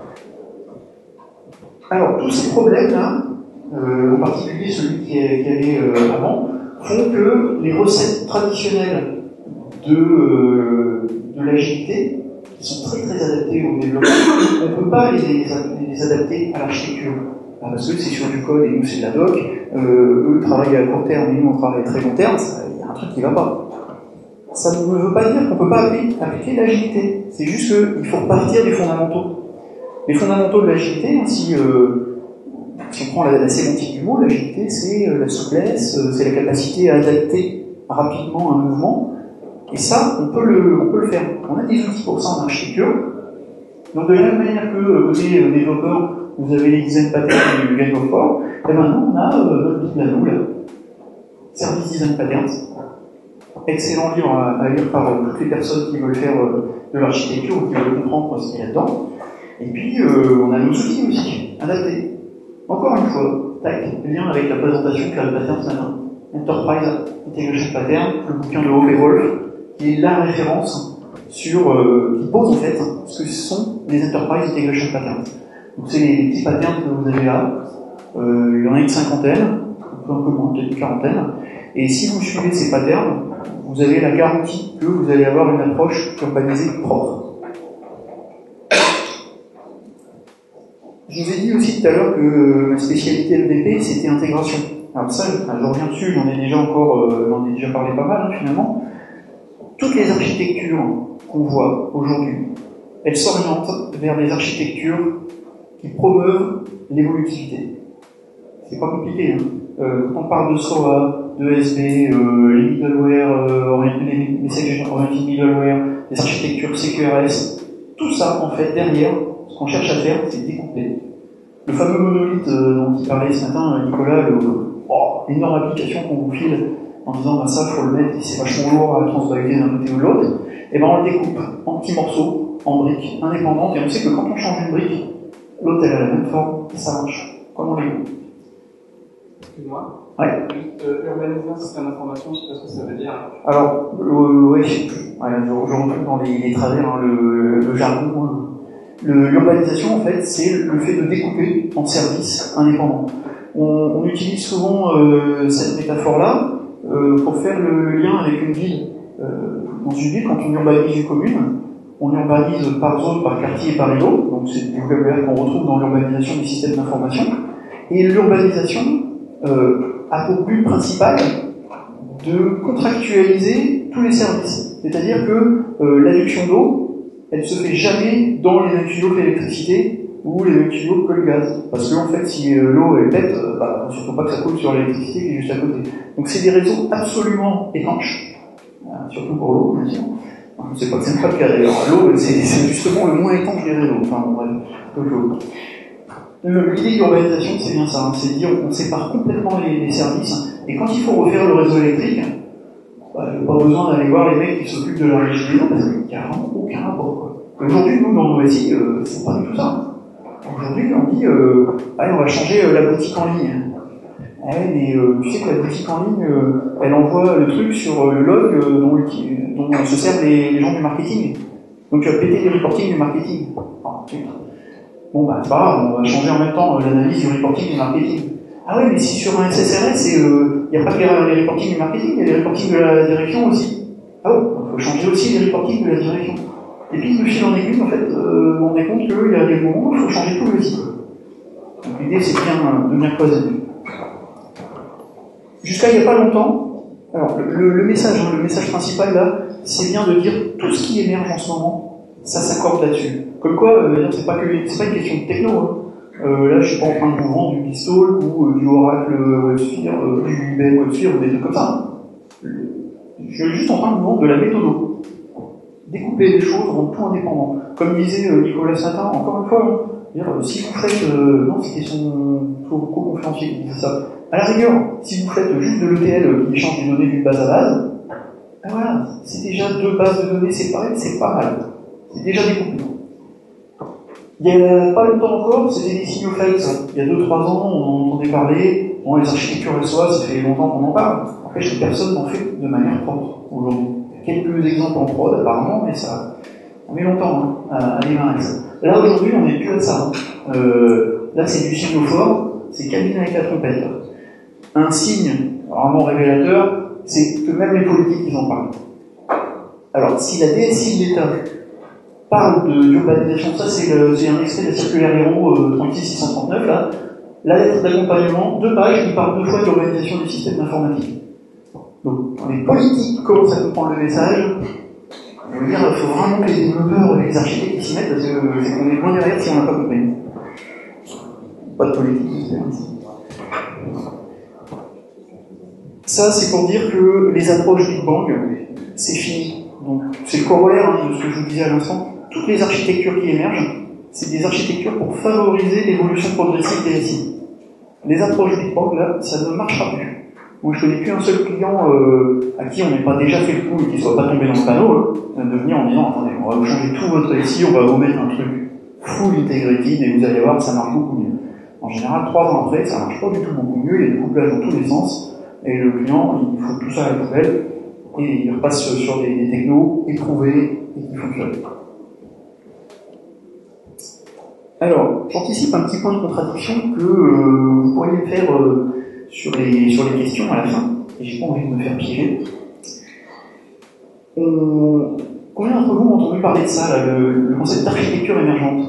Alors, tous ces problèmes-là, euh, en particulier celui qui est allé euh, avant, font que les recettes traditionnelles de, euh, de l'agilité, qui sont très très adaptées au développement, on ne peut pas les, les adapter à l'architecture. Parce que c'est sur du code et nous c'est de la doc, euh, eux travaillent à court terme et nous on travaille à très long terme, il y a un truc qui ne va pas. Ça ne veut pas dire qu'on ne peut pas appliquer, appliquer l'agilité, c'est juste qu'il faut repartir des fondamentaux. Les fondamentaux de l'agilité, hein, si, euh, si on prend la, la sémantique du mot, l'agilité c'est euh, la souplesse, euh, c'est la capacité à adapter rapidement un mouvement, et ça, on peut le, on peut le faire. On a des outils pour ça en architecture. Donc de la même manière que euh, côté euh, développeur, vous avez les design patterns du Gang of Four, et maintenant on a euh, notre guide là, nous, là, Service Design Patterns. Excellent livre à, à lire par euh, toutes les personnes qui veulent faire euh, de l'architecture ou qui veulent comprendre ce qu'il y a dedans. Et puis, euh, on a nos outils aussi, adaptés. Encore une fois, tac, lien avec la présentation qu'a le pattern ce matin. Enterprise Integration Pattern, le bouquin de Hope et Wolf, qui est la référence sur, euh, qui pose en fait ce que sont les Enterprise Integration Patterns. Donc c'est les, les petits patterns que vous avez là. Euh, il y en a une cinquantaine, un peu moins, peut-être une quarantaine. Et si vous suivez ces patterns, vous avez la garantie que vous allez avoir une approche urbanisée propre. Je vous ai dit aussi tout à l'heure que ma spécialité L D P, c'était intégration. Alors ça, je reviens dessus, j'en ai déjà encore, euh, j'en ai déjà parlé pas mal, hein, finalement. Toutes les architectures qu'on voit aujourd'hui, elles s'orientent vers des architectures qui promeuvent l'évolutivité. C'est pas compliqué, hein. Euh, quand on parle de S O A, de S B, euh, les middleware, euh, les messages oriented middleware, les architectures C Q R S, tout ça, en fait, derrière, ce qu'on cherche à faire, c'est découper. Le fameux monolithe euh, dont il parlait ce matin, Nicolas, le, oh, l'énorme application qu'on vous file en disant bah, ça, faut le mettre, c'est vachement lourd à transvalider d'un côté ou de l'autre, et ben on le découpe en petits morceaux, en briques indépendantes, et on sait que quand on change une brique, l'autre elle a la même forme, et ça marche, comme on l'a vu. Excuse-moi. Ouais. Euh, urbaniser un système d'information, je sais pas ce que ça veut dire. Alors, euh, ouais, je sais plus. Ouais, je, je retrouve dans les, les travers hein, le, le jargon. Hein. Le, l'urbanisation, en fait, c'est le fait de découper en services indépendants. On, on utilise souvent euh, cette métaphore-là euh, pour faire le, le lien avec une ville. Euh, dans une ville, quand on urbanise une commune, on urbanise par zone, par quartier et par îlot. Donc c'est du vocabulaire qu'on retrouve dans l'urbanisation des systèmes d'information. Et l'urbanisation euh, a pour but principal de contractualiser tous les services. C'est-à-dire que euh, l'adduction d'eau, elle se fait jamais dans les mêmes tuyaux que l'électricité ou les mêmes tuyaux que le gaz. Parce que en fait, si euh, l'eau elle pète, euh, bah, surtout pas que ça coule sur l'électricité qui est juste à côté. Donc c'est des réseaux absolument étanches, euh, surtout pour l'eau, bien sûr. Enfin, je sais pas que c'est pas le cas d'ailleurs. L'eau, c'est, c'est justement le moins étanche des réseaux. Enfin bon, bref, autre chose. Le, l'idée d'urbanisation, c'est bien ça, hein, c'est dire qu'on sépare complètement les, les services, et quand il faut refaire le réseau électrique, bah, il n'y a pas besoin d'aller voir les mecs qui s'occupent de la régie des eaux, parce qu'il n'y a vraiment aucun rapport. Aujourd'hui, nous, dans nos S I, euh, c'est pas du tout ça. Aujourd'hui, on dit, euh, allez, on va changer euh, la boutique en ligne. Eh, mais euh, tu sais que la boutique en ligne, euh, elle envoie le truc sur euh, le log euh, dont, dont se servent les, les gens du marketing. Donc tu vas péter les reportings du marketing. Oh, Bon, bah, c'est pas grave, on va changer en même temps l'analyse du reporting du marketing. Ah ouais, mais si sur un S S R S, il n'y euh, a pas que les, les reporting du marketing, il y a les reporting de la direction aussi. Ah bon, il faut changer aussi les reporting de la direction. Et puis, de fil en aiguille, en fait, euh, on est compte qu'il y a des moments où il faut changer tout le site. Donc l'idée, c'est bien de bien cloisonner. Jusqu'à il n'y a pas longtemps, alors le, le, le message, hein, le message principal là, c'est bien de dire tout ce qui émerge en ce moment, ça s'accorde là-dessus. Comme quoi, euh, c'est pas que c'est pas une question de techno. Hein. Euh, là, je suis pas en train de vous vendre du Pistol ou euh, du Oracle WebSphere, euh, du I B M WebSphere ou des trucs comme ça. Je suis juste en train de vous vendre de la méthodo. Découper les choses, rendre tout indépendant. Comme disait euh, Nicolas Satin, encore une fois, hein, dire, euh, si vous faites, euh, non, c'était son co-conférencier qui disait ça. À la rigueur, si vous faites juste de l'E T L qui échange des données d'une base à base, ben voilà, c'est déjà deux bases de données séparées, c'est pas mal. C'est déjà découpé. Il y a pas longtemps encore, c'était des signaux faibles, ça. Il y a deux trois ans, on en entendait parler. Bon, les architectures S O A, ça fait longtemps qu'on en parle. En fait, personne n'en fait de manière propre aujourd'hui. Il y a quelques exemples en prod, apparemment, mais ça, on met longtemps hein, à aller vers ça. Là, aujourd'hui, on n'est plus à ça. Hein. Euh, là, c'est du signaux fort, c'est cabine avec la trompette. Là. Un signe vraiment révélateur, c'est que même les politiques, ils en parlent. Alors, si la D S I de l'État parle d'urbanisation, ça c'est un extrait de la circulaire Hérault euh, trente-six six cent trente-neuf, là, la lettre d'accompagnement, deux pages qui parle deux fois de l'urbanisation du système informatique. Donc, quand les politiques commencent à comprendre le message, je veux dire, il faut vraiment que les développeurs et les architectes s'y mettent, parce qu'on est loin derrière si on n'a pas compris. Pas de politique, c'est ainsi. Ça, c'est pour dire que les approches Big Bang, c'est fini. Donc, c'est le corollaire hein, de ce que je vous disais à l'instant. Toutes les architectures qui émergent, c'est des architectures pour favoriser l'évolution progressive des S I. Les approches Big Bang, là, ça ne marchera plus. Moi, je connais plus un seul client euh, à qui on n'ait pas déjà fait le coup et qui ne soit pas tombé dans le panneau, hein, de venir en disant, attendez, on va vous changer tout votre S I, on va vous mettre un truc full integrated et vous allez voir que ça marche beaucoup mieux. En général, trois ans après, ça marche pas du tout beaucoup mieux, il y a des couplages dans tous les sens, et le client, il faut tout ça à la poubelle, et il repasse sur des, des technos éprouvés et qui fonctionnent. Alors, j'anticipe un petit point de contradiction que euh, vous pourriez me faire euh, sur, les, sur les questions à la fin, et j'ai pas envie de me faire piéger. On... Combien d'entre vous ont entendu parler de ça, là, le, le concept d'architecture émergente?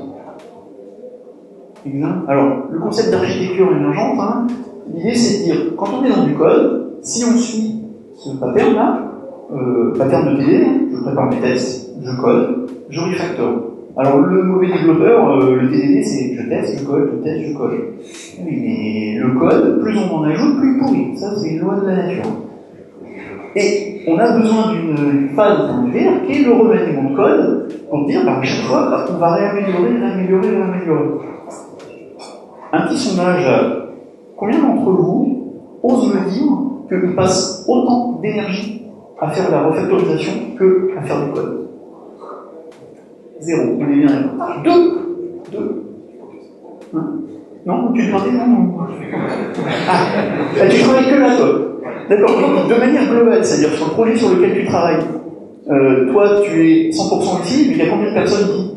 Alors, le concept d'architecture émergente, hein, l'idée c'est de dire, quand on est dans du code, si on suit ce pattern-là, euh, pattern de T D D, hein, je prépare mes tests, je code, je refactor. Alors le mauvais développeur, euh, le T D D c'est je teste, je code, je teste, je code. Oui, mais le code, plus on en ajoute, plus il pourrit. Ça c'est une loi de la nature. Et on a besoin d'une phase intermédiaire qui est le remaniement de code pour dire, bah, à chaque fois, bah, on va réaméliorer, réaméliorer, réaméliorer. Un petit sondage, combien d'entre vous osent me dire qu'ils passent autant d'énergie à faire la refactorisation que à faire du code? Zéro, on est bien d'accord. Deux Deux hein? Non, tu demandais non, non. Ah, tu travailles que là, toi. D'accord, donc de manière globale, c'est-à-dire sur le projet sur lequel tu travailles, euh, toi tu es cent pour cent ici, mais il y a combien de personnes qui?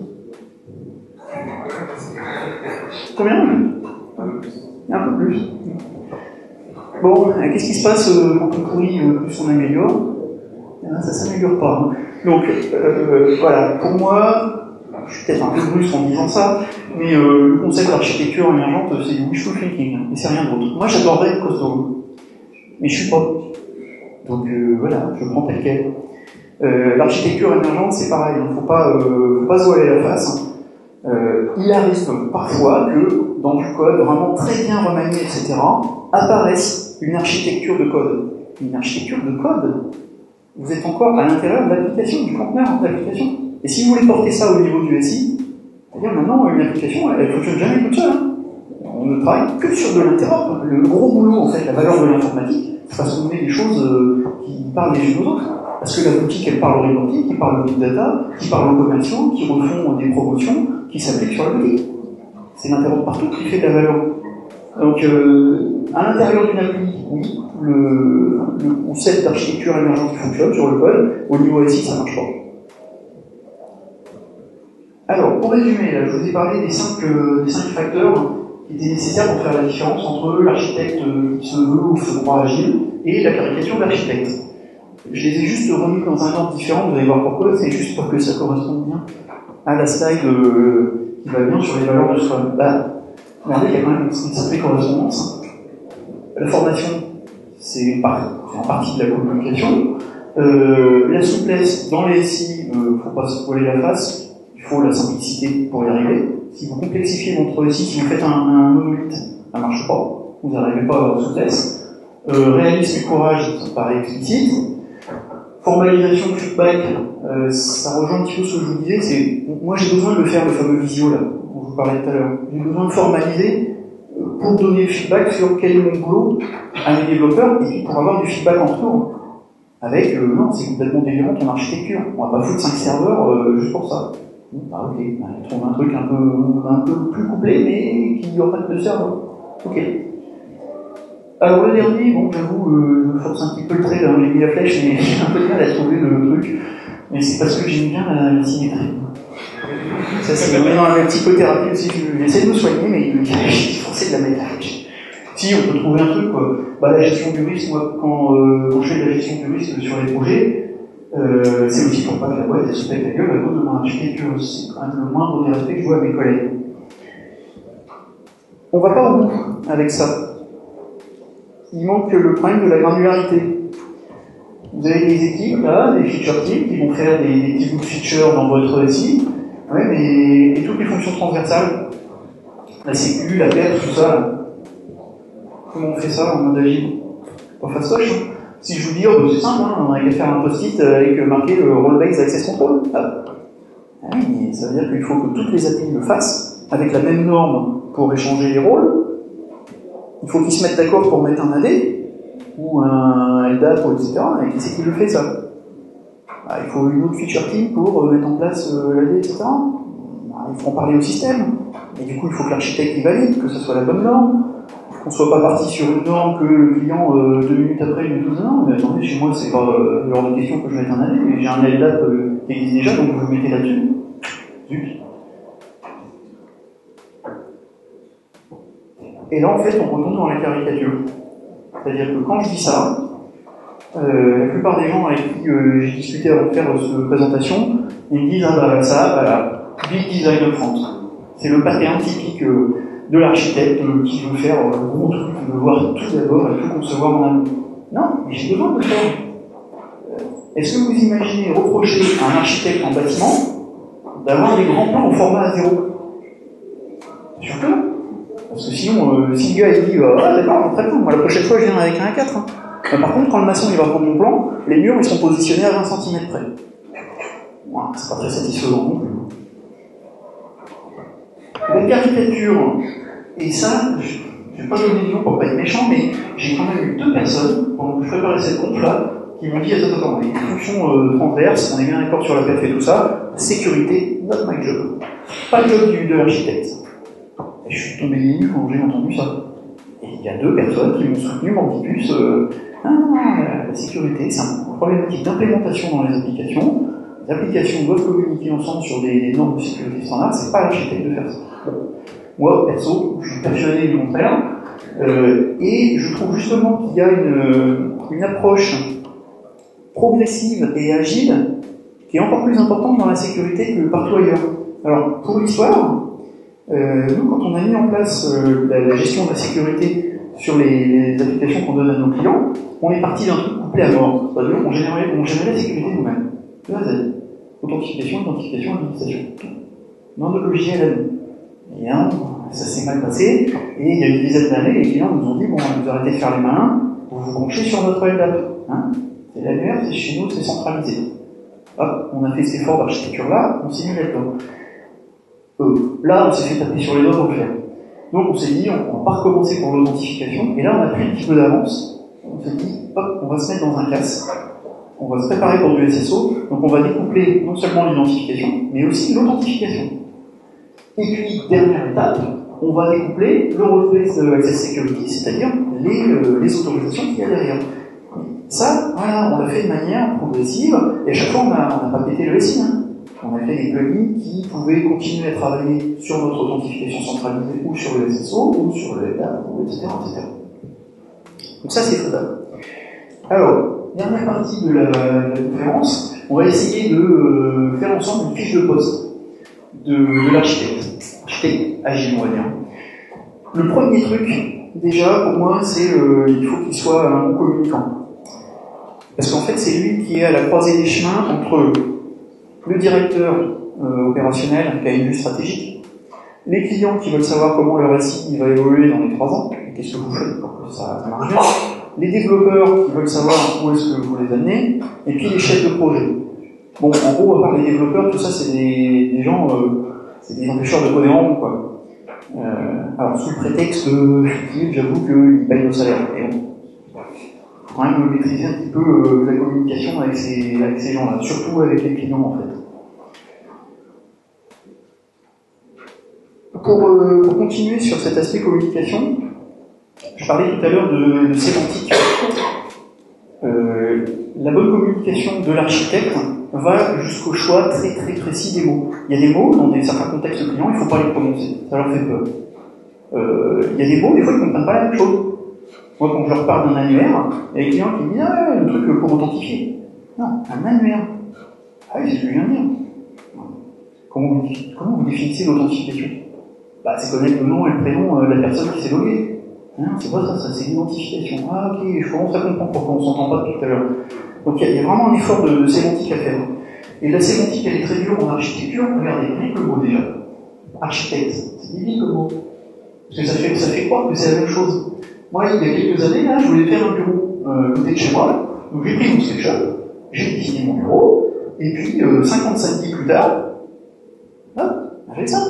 Combien? Un peu plus. Bon, qu'est-ce qui se passe euh, quand on pourrit, euh, plus on améliore? Ah, ça s'améliore pas. Hein. Donc, euh, voilà, pour moi, je suis peut-être un peu brusque en disant ça, mais euh, le concept d'architecture émergente, c'est du wishful thinking, et c'est rien d'autre. Moi, j'adorerais être costaud, mais je suis pas. Donc, euh, voilà, je prends tel quel. Euh, L'architecture émergente, c'est pareil, il ne faut pas, euh, faut pas se voiler la face. Euh, il arrive parfois que, dans du code vraiment très bien remanié, et cetera, apparaisse une architecture de code. Une architecture de code, vous êtes encore à l'intérieur de l'application, du conteneur de l'application. Et si vous voulez porter ça au niveau du S I, c'est-à-dire maintenant, une application, elle ne fonctionne jamais toute seule. Hein. On ne travaille que sur de l'intérieur. Le gros boulot, en fait, la valeur de l'informatique, c'est parce qu'on met des choses euh, qui parlent les unes aux autres. Parce que la boutique, elle parle au reporting, qui parle au big data, qui parle aux commerciaux, qui refont des promotions, qui s'appliquent sur la boutique. C'est l'interroge partout qui fait de la valeur. Donc, euh, à l'intérieur d'une appli, oui, le, le concept d'architecture émergente qui fonctionne sur le code, au niveau S I, ça marche pas. Alors, pour résumer, là, je vous ai parlé des cinq, euh, des cinq facteurs qui étaient nécessaires pour faire la différence entre l'architecte euh, qui se veut au feu droit agile et la caricature de l'architecte. Je les ai juste remis dans un ordre différent, vous allez voir pourquoi, c'est juste pour que ça corresponde bien à la slide euh, qui va bien sur les valeurs de Scrum. Bah, regardez, il y a quand même une sacrée correspondance. La formation, c'est en partie de la communication. Euh, la souplesse, dans les S I, il euh, ne faut pas se voiler la face, il faut la simplicité pour y arriver. Si vous complexifiez votre S I, si vous faites un, un monolithe, ça ne marche pas, vous n'arrivez pas à avoir souplesse. Euh, réalisme et courage, ça paraît explicite. Formalisation, feedback, euh, ça rejoint un petit peu ce que je vous disais, c'est, moi j'ai besoin de le faire, le fameux visio là, dont je vous parlais tout à l'heure. J'ai besoin de formaliser pour donner le feedback sur quel est mon boulot à mes développeurs, et puis pour avoir du feedback en retour. Avec, euh, non, c'est complètement délirant ton architecture. On va pas foutre cinq serveurs euh, juste pour ça. Ah ok, on trouve un truc un peu, un peu plus couplé, mais qui en fait de serveur. Ok. Alors le dernier, bon j'avoue, euh, je force un petit peu le trait, là, j'ai mis la flèche, mais j'ai un peu de mal à trouver le truc. Mais c'est parce que j'aime bien la, la symétrie. Ça c'est vraiment la psychothérapie aussi, j'essaie de me soigner, mais j'ai forcé de la mettre la flèche. Si, on peut trouver un truc, quoi. Bah, la gestion du risque, moi, quand, euh, quand je fais de la gestion du risque sur les projets, euh, c'est aussi pour pas que la boîte elle se pète la gueule à cause de mon architecture. C'est quand même le moindre des respects que je vois à mes collègues. On va pas au bout avec ça. Il manque le problème de la granularité. Vous avez des équipes, là, des feature teams, qui vont faire des, des petits bouts de features dans votre S I, ouais, mais, et toutes les fonctions transversales, la sécu, la paire, tout ça, là. Comment on fait ça en mode agile? Pas fastoche, hein. Si je vous dis, oh, c'est simple, hein, on a qu'à faire un post-it avec marqué le role-based access control. Ah. Ah oui, mais ça veut dire qu'il faut que toutes les A P I le fassent, avec la même norme pour échanger les rôles. Il faut qu'ils se mettent d'accord pour mettre un A D, ou un L D A P, et cetera. Et qui c'est qui le fait, ça? Ah, il faut une autre feature team pour mettre en place euh, l'A D, et cetera. Ah, il faut en parler au système. Et du coup, il faut que l'architecte y valide, que ce soit la bonne norme. Qu'on soit pas parti sur une norme que le client, euh, deux minutes après, il nous dit non, mais attendez, chez moi, c'est pas euh, le genre de question que je mette un A D, mais j'ai un L D A P euh, qui existe déjà, donc vous le mettez là-dessus. Zut. Et là, en fait, on retombe dans la caricature. C'est-à-dire que quand je dis ça, euh, la plupart des gens avec qui euh, j'ai discuté avant de faire euh, cette présentation, ils me disent, ah bah ça, voilà, big design upfront. C'est le pattern typique euh, de l'architecte euh, qui veut faire euh, le gros truc, qui veut voir tout d'abord et tout concevoir en amont. Non, mais j'ai besoin de le faire. Est-ce que vous imaginez reprocher à un architecte en bâtiment d'avoir des grands plans au format A zéro? Sûr que non. Parce que sinon, euh, si le gars il dit euh, ah d'accord, très bien, moi la prochaine fois je viens avec un A quatre. Hein. Mais par contre, quand le maçon il va prendre mon plan, les murs ils sont positionnés à vingt centimètres près. Voilà, c'est pas très satisfaisant non plus. La caricature, et ça, je ne vais pas donner de nom pour pas être méchant, mais j'ai quand même eu deux personnes, pendant que je préparais cette conf-là, qui m'ont dit, attends, attends, les fonctions euh, transverses, on est bien d'accord sur la perf et tout ça, sécurité, not my job. Pas le job du, de l'architecte. Et je suis tombé des nues quand j'ai entendu ça. Et il y a deux personnes qui m'ont soutenu mon petit puce, euh, ah, la sécurité, c'est un problématique d'implémentation dans les applications. Les applications doivent communiquer ensemble sur des, des normes de sécurité standards, c'est pas l'architecte de faire ça. Bon. Moi, perso, je suis persuadé du contraire, euh, et je trouve justement qu'il y a une, une approche progressive et agile qui est encore plus importante dans la sécurité que partout ailleurs. Alors, pour l'histoire, euh, nous, quand on a mis en place euh, la, la gestion de la sécurité sur les, les applications qu'on donne à nos clients, on est parti d'un truc couplé à mort. C'est-à-dire qu'on générait, on générait la sécurité nous-mêmes. De A à Z. Authentification, identification, administration. Dans nos logiciels à nous. Et hein, ça s'est mal passé, et il y a une dizaine d'années, les clients nous ont dit, bon, vous arrêtez de faire les malins, vous vous branchez sur notre L D A P. Hein, c'est l'annuaire, c'est chez nous, c'est centralisé. Hop, on a fait cet effort d'architecture-là, on s'est mis là-dedans. Euh, là, on s'est fait taper sur les doigts pour le faire. Donc on s'est dit, on va pas recommencer pour l'authentification, et là on a pris un petit peu d'avance, on s'est dit, hop, on va se mettre dans un casse, on va se préparer pour du S S O, donc on va découpler non seulement l'identification, mais aussi l'authentification. Et puis, dernière étape, on va découpler le role-based access security, c'est-à-dire les, euh, les autorisations qu'il y a derrière. Ça, voilà, on l'a fait de manière progressive, et à chaque fois, on n'a pas pété le S I. Hein. On on a fait des plugins qui pouvaient continuer à travailler sur notre authentification centralisée ou sur le S S O ou sur le L D A P, et cetera, et cetera. Donc ça, c'est faisable. Alors, dernière partie de la, de la conférence, on va essayer de euh, faire ensemble une fiche de poste de, de l'architecte. Architecte agile, on va dire. Le premier truc, déjà, pour moi, c'est euh, il faut qu'il soit un bon communicant. Parce qu'en fait, c'est lui qui est à la croisée des chemins entre le directeur euh, opérationnel qui a une vue stratégique, les clients qui veulent savoir comment leur S I va évoluer dans les trois ans, et qu'est-ce que vous faites pour que ça, ça marche bien, les développeurs qui veulent savoir où est-ce que vous les amenez, et puis les chefs de projet. Bon, en gros, à part les développeurs, tout ça, c'est des, des gens, euh, c'est des empêcheurs de coder en rond, quoi. Euh, alors, sous le prétexte, euh, j'avoue qu'ils payent nos salaires. Et bon, faut quand même maîtriser un petit peu euh, la communication avec ces, avec ces gens-là, surtout avec les clients, en fait. Pour, euh, pour continuer sur cet aspect communication, je parlais tout à l'heure de, de sémantique. Euh, la bonne communication de l'architecte va jusqu'au choix très très précis des mots. Il y a des mots, dans des, certains contextes clients, il ne faut pas les prononcer, ça leur fait peur. Euh, il y a des mots, des fois, ils ne comprennent pas la même chose. Moi, quand je leur parle d'un annuaire, il y a des clients qui me disent « Ah, le truc pour authentifier. » Non, un annuaire. Ah oui, c'est ce que je viens de dire. Comment vous, comment vous définissez l'authentification? Bah, c'est connaître le nom et le prénom de la personne qui s'est loguée. Hein, c'est pas ça, ça c'est l'identification. Ah ok, je commence à comprendre pourquoi on s'entend pas tout à l'heure. Donc il y, y a vraiment un effort de, de sémantique à faire. Et la sémantique, elle est très dure en architecture. Regardez, rien que le mot déjà. Architecte, c'est débile le mot. Parce que ça fait, ça fait croire que c'est la même chose. Moi, il y a quelques années, là, je voulais faire un bureau euh, côté de chez moi. Donc j'ai pris mon SketchUp, j'ai dessiné mon bureau, et puis euh, cinquante-cinq dix plus tard, hop, j'ai ça.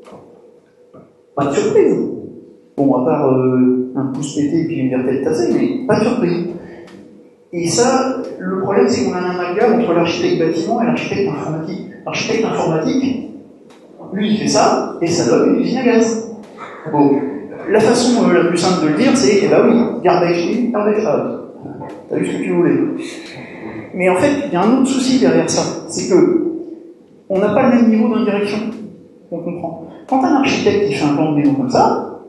Pas de surprise. Bon, à part euh, un pouce pété et puis une vertèbre tassée, mais pas de surprise. Et ça, le problème, c'est qu'on a un amalgame entre l'architecte bâtiment et l'architecte informatique. L'architecte informatique, lui, il fait ça, et ça donne une usine à gaz. Bon, la façon euh, la plus simple de le dire, c'est, eh ben oui, garbage in, garbage out. T'as vu ce que tu voulais. Mais en fait, il y a un autre souci derrière ça, c'est que on n'a pas le même niveau d'indirection. On comprend. Quand un architecte qui fait un plan de maison comme ça,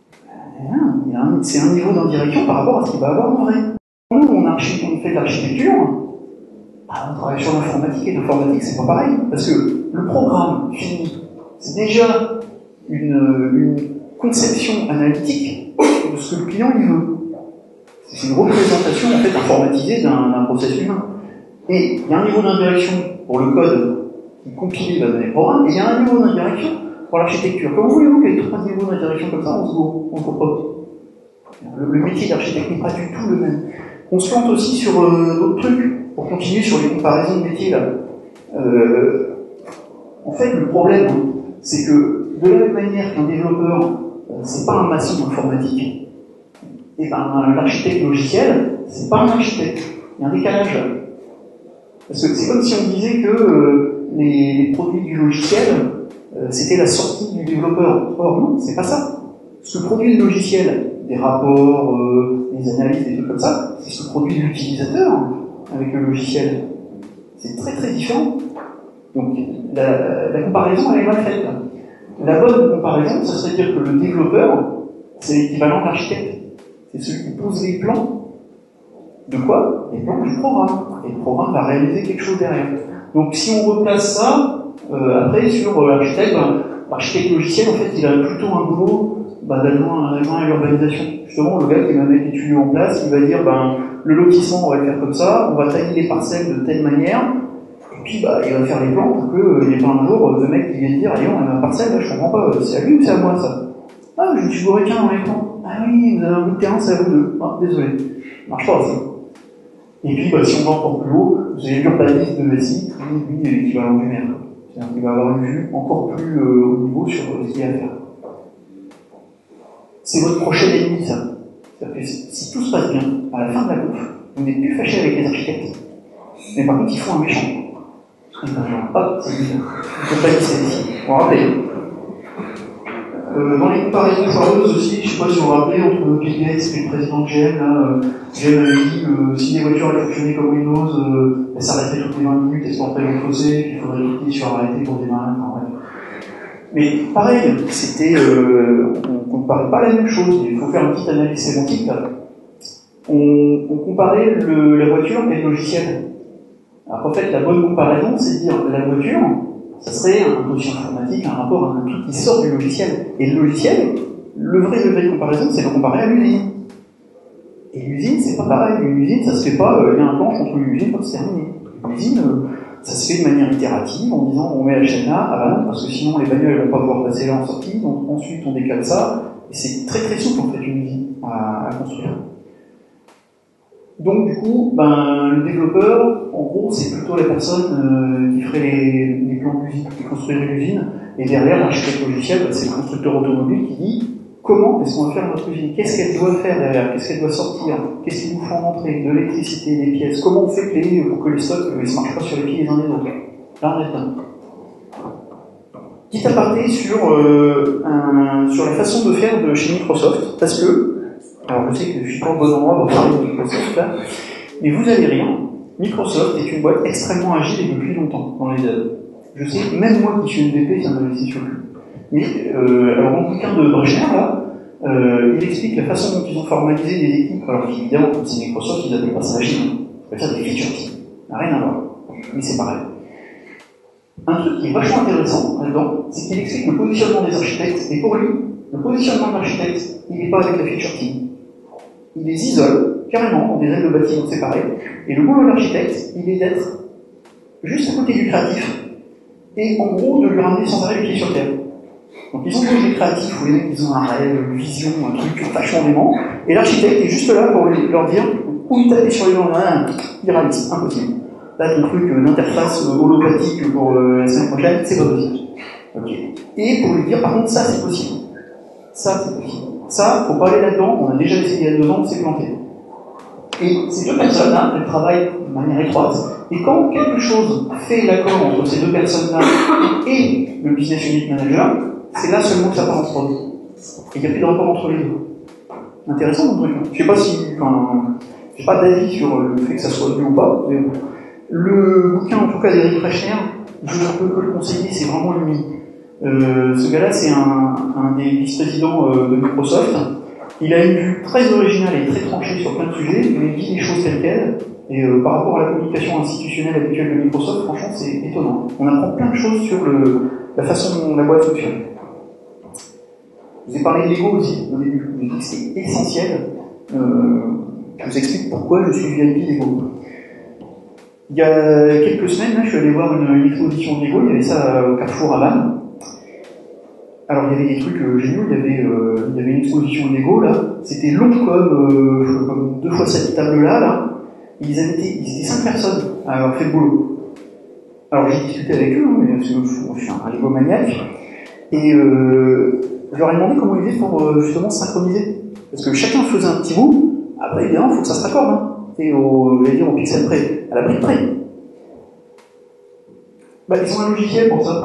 c'est un niveau d'indirection par rapport à ce qu'il va avoir en vrai. Nous, on, archi, on fait de l'architecture, bah, on travaille sur l'informatique, et l'informatique, c'est pas pareil. Parce que le programme fini, c'est déjà une, une conception analytique de ce que le client il veut. C'est une représentation en fait informatisée d'un process humain. Et il y a un niveau d'indirection pour le code qui compilé va donner le programme, et il y a un niveau d'indirection pour l'architecture. Comment voulez-vous qu'il y ait trois niveaux d'indirection comme ça, on se voit, on se comprend. Le, le métier d'architecte n'est pas du tout le même. On se plante aussi sur euh, d'autres trucs, pour continuer sur les comparaisons de métiers là. Euh, en fait, le problème, hein, c'est que de la même manière qu'un développeur, euh, c'est pas un maçon informatique, et ben l'architecte logiciel, c'est pas un architecte. Il y a un décalage là. Parce que c'est comme si on disait que euh, les, les produits du logiciel, euh, c'était la sortie du développeur. Or non, c'est pas ça. Ce que produit le logiciel, des rapports, euh, des analyses, des trucs comme ça, c'est ce que produit l'utilisateur avec le logiciel. C'est très très différent. Donc la, la comparaison, elle est mal faite. La bonne comparaison, ça serait dire que le développeur, c'est l'équivalent de l'architecte. C'est celui qui pose les plans. De quoi? Les plans du programme. Et le programme va réaliser quelque chose derrière. Donc si on replace ça, euh, après sur euh, l'architecte, ben, l'architecte logiciel, en fait, il a plutôt un boulot ben, d'adjoint à l'urbanisation. Justement, le gars qui va mettre les tuyaux en place, il va dire, ben, le lotissement, on va le faire comme ça, on va tailler les parcelles de telle manière, et puis bah, il va faire les plans pour qu'il n'y ait pas un jour le mec qui vient dire, allez, on a ma parcelle, là, je comprends pas, c'est à lui ou c'est à moi ça? Ah, je me suis bourré qu'un dans l'écran. Ah oui, vous avez un bout de terrain, c'est à vous deux. Ah, désolé. Ça marche pas ça. Et puis, bah, si on va encore plus haut, vous avez l'urbaniste de S I, lui, est l'équivalent du maire. C'est-à-dire qu'il va avoir une vue encore plus euh, au niveau sur euh, ce qu'il y a à faire. C'est votre prochain ennemi, ça. C'est-à-dire que si tout se passe bien, à la fin de la conf, vous n'êtes plus fâché avec les architectes. Mais par contre, il faut un méchant. Hop, c'est bizarre. Il faut pas dire ça ici. On va rappeler. Euh, dans les comparaisons foireuses aussi, je sais pas si on va rappeler entre Bill Gates et le président de G M, là, euh, J'ai m'avait dit, euh, si les voitures allaient fonctionner comme Windows, euh, elles s'arrêteraient toutes les vingt minutes, elles se porteraient dans le fossé, puis il faudrait cliquer sur arrêter pour démarrer, enfin bref. Mais pareil, c'était, euh, on ne comparait pas la même chose, il faut faire une petite analyse sémantique là. On, on comparait le, la voiture et le logiciel. Alors en fait, la bonne comparaison, c'est de dire la voiture, ça serait un dossier informatique, un rapport à un truc qui sort du logiciel. Et le logiciel, le vrai degré de comparaison, c'est de comparer à l'usine. Et l'usine, c'est pas pareil. Une usine, ça se fait pas, il euh, y a un planche entre une usine, c'est terminé. L'usine, euh, ça se fait de manière itérative, en disant on met la chaîne là, ah bah non, parce que sinon les bagnoles elles vont pas pouvoir passer là en sortie, donc ensuite on décale ça, et c'est très très souple en fait une usine à, à construire. Donc du coup, ben, le développeur, en gros, c'est plutôt la personne euh, qui ferait les, les plans d'usine, qui construirait l'usine, et derrière l'architecte logiciel, ben, c'est le constructeur automobile qui dit comment est-ce qu'on va faire notre usine, qu'est-ce qu'elle doit faire derrière, qu'est-ce qu'elle doit sortir, qu'est-ce qu'il nous faut en entrée, de l'électricité, des pièces, comment on fait que les, pour que les stocks ne se marchent pas sur les pieds les uns des autres. Là on est dedans. Petit aparté sur, euh, un, sur la façon de faire de chez Microsoft, parce que alors je sais que je suis pas au bon endroit pour parler de Microsoft là, mais vous avez rien. Microsoft est une boîte extrêmement agile et depuis longtemps dans les devs. Je sais, même moi qui suis M V P, ça m'a laissé sur lui. Mais euh, alors dans le bouquin de Brechner là, euh, il explique la façon dont ils ont formalisé les équipes. Alors évidemment, comme c'est Microsoft, ils n'appellent pas ça agile. Ils appellent ça des features teams. Ça n'a rien à voir. Mais c'est pareil. Un truc qui est vachement intéressant là-dedans, c'est qu'il explique le positionnement des architectes. Et pour lui, le positionnement de l'architecte, il n'est pas avec la feature team. Il les isole, carrément, dans des ailes de bâtiment séparées, et le boulot de l'architecte, il est d'être juste à côté du créatif, et en gros, de lui ramener sans arrêt les pieds sur terre. Donc ils ont tous les créatifs, où les mecs, ils ont un rêve, une vision, un truc vachement dément, et l'architecte est juste là pour leur dire, où il tape sur les gens, ah, il réalise, impossible. Là, ton truc d'interface holopathique pour euh, la semaine prochaine, c'est pas possible. Ok. Et pour lui dire, par contre, ça, c'est possible. Ça, c'est possible. Ça, faut pas aller là-dedans, on a déjà essayé il y a deux ans, c'est planté. Et ces deux personnes-là, elles travaillent de manière étroite, et quand quelque chose fait l'accord entre ces deux personnes-là et le business unit manager, c'est là seulement que ça part en prod. Et il n'y a plus de rapport entre les deux. Intéressant, mon truc. Je sais pas si, enfin, j'ai pas d'avis sur le fait que ça soit mieux ou pas, mais bon. Le bouquin, en tout cas, d'Eric Brechner, je ne peux que le conseiller, c'est vraiment lui. Euh, ce gars-là, c'est un, un des vice-présidents euh, de Microsoft. Il a une vue très originale et très tranchée sur plein de sujets, mais il dit les choses telles quelles. Et euh, par rapport à la communication institutionnelle habituelle de Microsoft, franchement, c'est étonnant. On apprend plein de choses sur le, la façon dont la boîte fonctionne. Je vous ai parlé de Lego aussi au début. Je vous ai dit que c'est essentiel. Euh, je vous explique pourquoi je suis V I P Lego. Il y a quelques semaines, là, je suis allé voir une, une exposition de Lego. Il y avait ça au Carrefour à Vannes. Alors il y avait des trucs euh, géniaux, il y avait, euh, il y avait une exposition de Lego là, c'était long comme, euh, comme deux fois cette table-là, là. Ils, avaient été, ils étaient cinq personnes à avoir fait le boulot. Alors j'ai discuté avec eux, hein, mais parce que moi, je suis un Lego maniaque, et euh, je leur ai demandé comment ils faisaient pour euh, justement synchroniser. Parce que chacun faisait un petit bout, après évidemment il faut que ça se raccorde, hein. Et au, j'allais dire au pixel près, à la brique près. Bah ils ont un logiciel pour ça.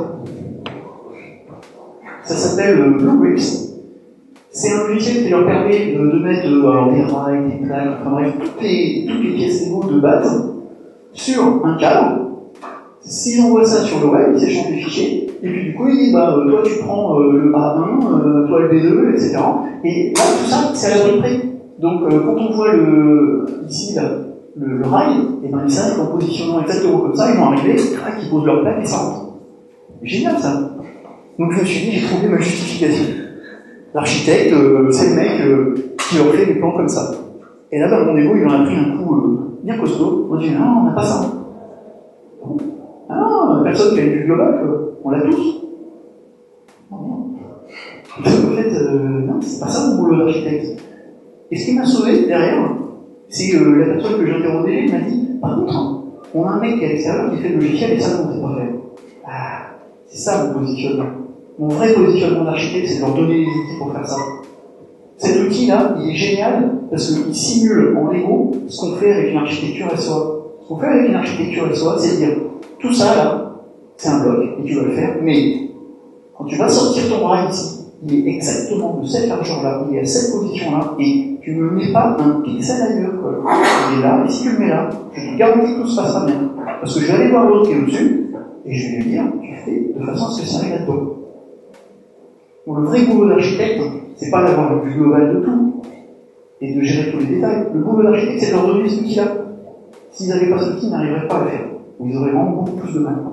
Ça s'appelle euh, Bluebricks. C'est un logiciel qui leur permet de, de mettre euh, alors, des rails, des plaques, enfin bref, toutes les, toutes les pièces Lego de base sur un cadre. S'ils envoient ça sur le web, ils échangent des fichiers, et puis du coup, ils disent, bah, toi tu prends euh, le A un, euh, toi le B deux, et cetera. Et là, tout ça, c'est à la brique près. Donc, euh, quand on voit le, ici, là, le, le rail, et ben, ils savent qu'en positionnant exactement comme ça, ils vont arriver, crac, ils posent leur plaque et ça rentre. Génial, ça. Donc je me suis dit, j'ai trouvé ma justification. L'architecte, euh, c'est le mec euh, qui leur fait des plans comme ça. Et là, bah, mon égo, il en a pris un coup euh, bien costaud. On dit, non, on n'a pas ça. Ah non, personne qui a une vue globale, on l'a tous. Non, non. Parce qu'en fait, euh, non, c'est pas ça mon boulot d'architecte. Et ce qui m'a sauvé derrière, c'est euh, la personne que j'ai interrogée, il m'a dit, par contre, on a un mec qui est à l'extérieur qui fait le logiciel et ça, on ne sait pas faire. Ah, c'est ça mon positionnement. Mon vrai positionnement d'architecte, c'est de leur donner les outils pour faire ça. Cet outil-là, il est génial parce qu'il simule en Lego ce qu'on fait avec une architecture S O A. Ce qu'on fait avec une architecture S O A, c'est de dire, tout ça là, c'est un bloc, et tu vas le faire, mais quand tu vas sortir ton bras ici, il est exactement de cette largeur-là, il est à cette position-là, et tu ne me mets pas un pixel ailleurs, quoi. Il est là, et si tu le mets là, je te garantis que tout se passera bien. Parce que je vais aller voir l'autre qui est au-dessus, et je vais lui dire, tu fais de façon à ce que ça aille là-dedans. Donc, le vrai boulot d'architecte, c'est pas d'avoir le vue global de tout, et de gérer tous les détails. Le boulot d'architecte, c'est de leur donner ce outil-là. S'ils n'avaient pas ce outil, ils n'arriveraient pas à le faire. Ou ils auraient vraiment beaucoup plus de mal.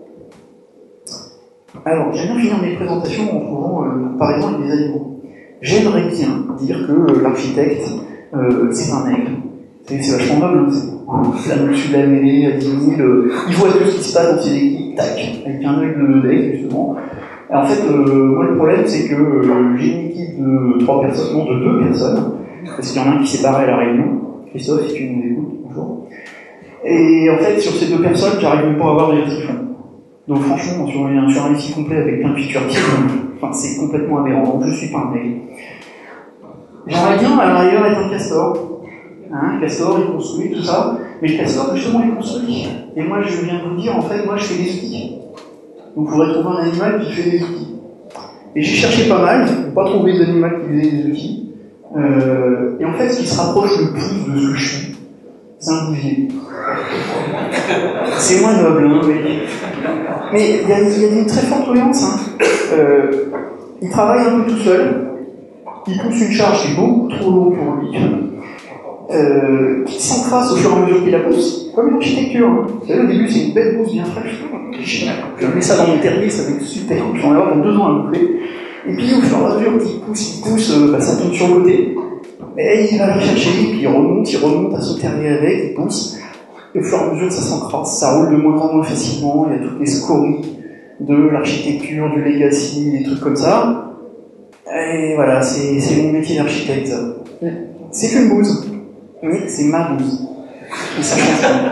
Alors, j'aime bien finir mes présentations en trouvant euh, une comparaison avec des animaux. J'aimerais bien dire que euh, l'architecte, euh, c'est un aigle. C'est, c'est vachement noble, hein, c'est là au-dessus de la mêlée, à dix mille, euh, il voit tout ce qui se passe dans ses équipes, tac, avec un œil d'aigle, justement. Et en fait, euh, moi, le problème, c'est que euh, j'ai une équipe de trois personnes, non, de deux personnes, parce qu'il y en a un qui s'est barré à la réunion. Christophe, si tu nous écoutes, bonjour. Et en fait, sur ces deux personnes, j'arrive même pas à avoir les ce qu'ils font. Donc franchement, sur un, sur un récit complet avec plein de features types, enfin, c'est complètement aberrant, donc je suis pas un mec. J'aimerais bien, à l'arrière, être un castor. Hein, un castor, il construit, tout ça, mais le castor, justement, il construit. Et moi, je viens de vous dire, en fait, moi, je fais des outils. Donc, il faudrait trouver un animal qui fait des outils. Et j'ai cherché pas mal, je n'ai pas trouvé d'animal qui faisait des outils. Euh, et en fait, ce qui se rapproche le plus de ce que je suis, c'est un bouvier. C'est moins noble, hein, mais... Mais il y, y a une très forte tolérance. Hein. Euh, il travaille un peu tout seul. Il pousse une charge qui est beaucoup trop lourde pour lui. Euh, qui s'encrasse au fur et à mesure qu'il la pousse, comme une architecture. Hein. Vous savez, au début, c'est une belle pousse bien fraîche. Génial. Je mets ça dans mon terrier, ça va être super. J'en ai avoir pour deux ans à bouffer. Et puis, au fur et à mesure qu'il pousse, il pousse, euh, bah, ça tombe sur le côté. Et il va le chercher, puis il remonte, il remonte à son terrier avec, il pousse. Et au fur et à mesure que ça s'encrasse, ça roule de moins en moins facilement, il y a toutes les scories de l'architecture, du legacy, des trucs comme ça. Et voilà, c'est, c'est mon métier d'architecte. C'est une bouse, mais c'est ma bouse. Et ça change pas.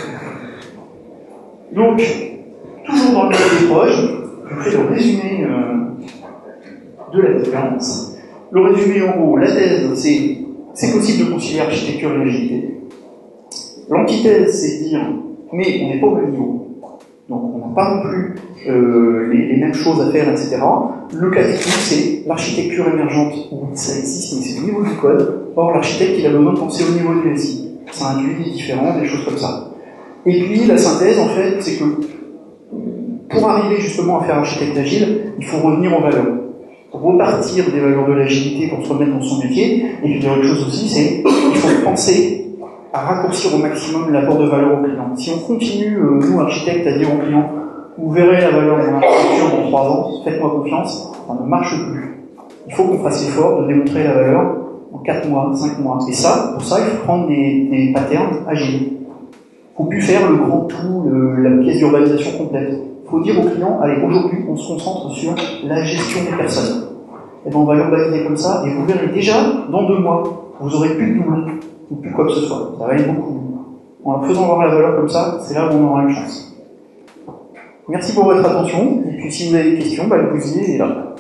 Donc, toujours dans le cadre des proches, je fais le résumé euh, de la différence. Le résumé, en gros, la thèse, c'est c'est possible de concilier architecture et agilité. L'antithèse, c'est de dire, mais on n'est pas au même niveau. Donc on n'a pas non plus euh, les, les mêmes choses à faire, et cetera. Le cas d'étude, c'est l'architecture émergente, où ça existe, mais c'est au niveau du code. Or, l'architecte, il a besoin de penser au niveau du S I. Ça induit des différences, des choses comme ça. Et puis, la synthèse, en fait, c'est que pour arriver justement à faire architecte agile, il faut revenir aux valeurs. Repartir des valeurs de l'agilité pour se remettre dans son métier. Et puis, il y a autre chose aussi, c'est qu'il faut penser à raccourcir au maximum l'apport de valeur au client. Si on continue, euh, nous, architectes, à dire au client, vous verrez la valeur de l'architecture dans trois ans, faites-moi confiance, ça ne marche plus. Il faut qu'on fasse l'effort de démontrer la valeur en quatre mois, cinq mois. Et ça, pour ça, il faut prendre des, des patterns agiles. Il ne faut plus faire le grand tout, le, la pièce d'urbanisation complète. Il faut dire au client, allez, aujourd'hui, on se concentre sur la gestion des personnes. Et bien, on va l'urbaniser comme ça, et vous verrez déjà, dans deux mois, vous aurez plus de double, ou plus quoi que ce soit. Ça va aller beaucoup mieux. En leur faisant voir la valeur comme ça, c'est là où on aura une chance. Merci pour votre attention, et puis si vous avez des questions, bah, le pouce est là.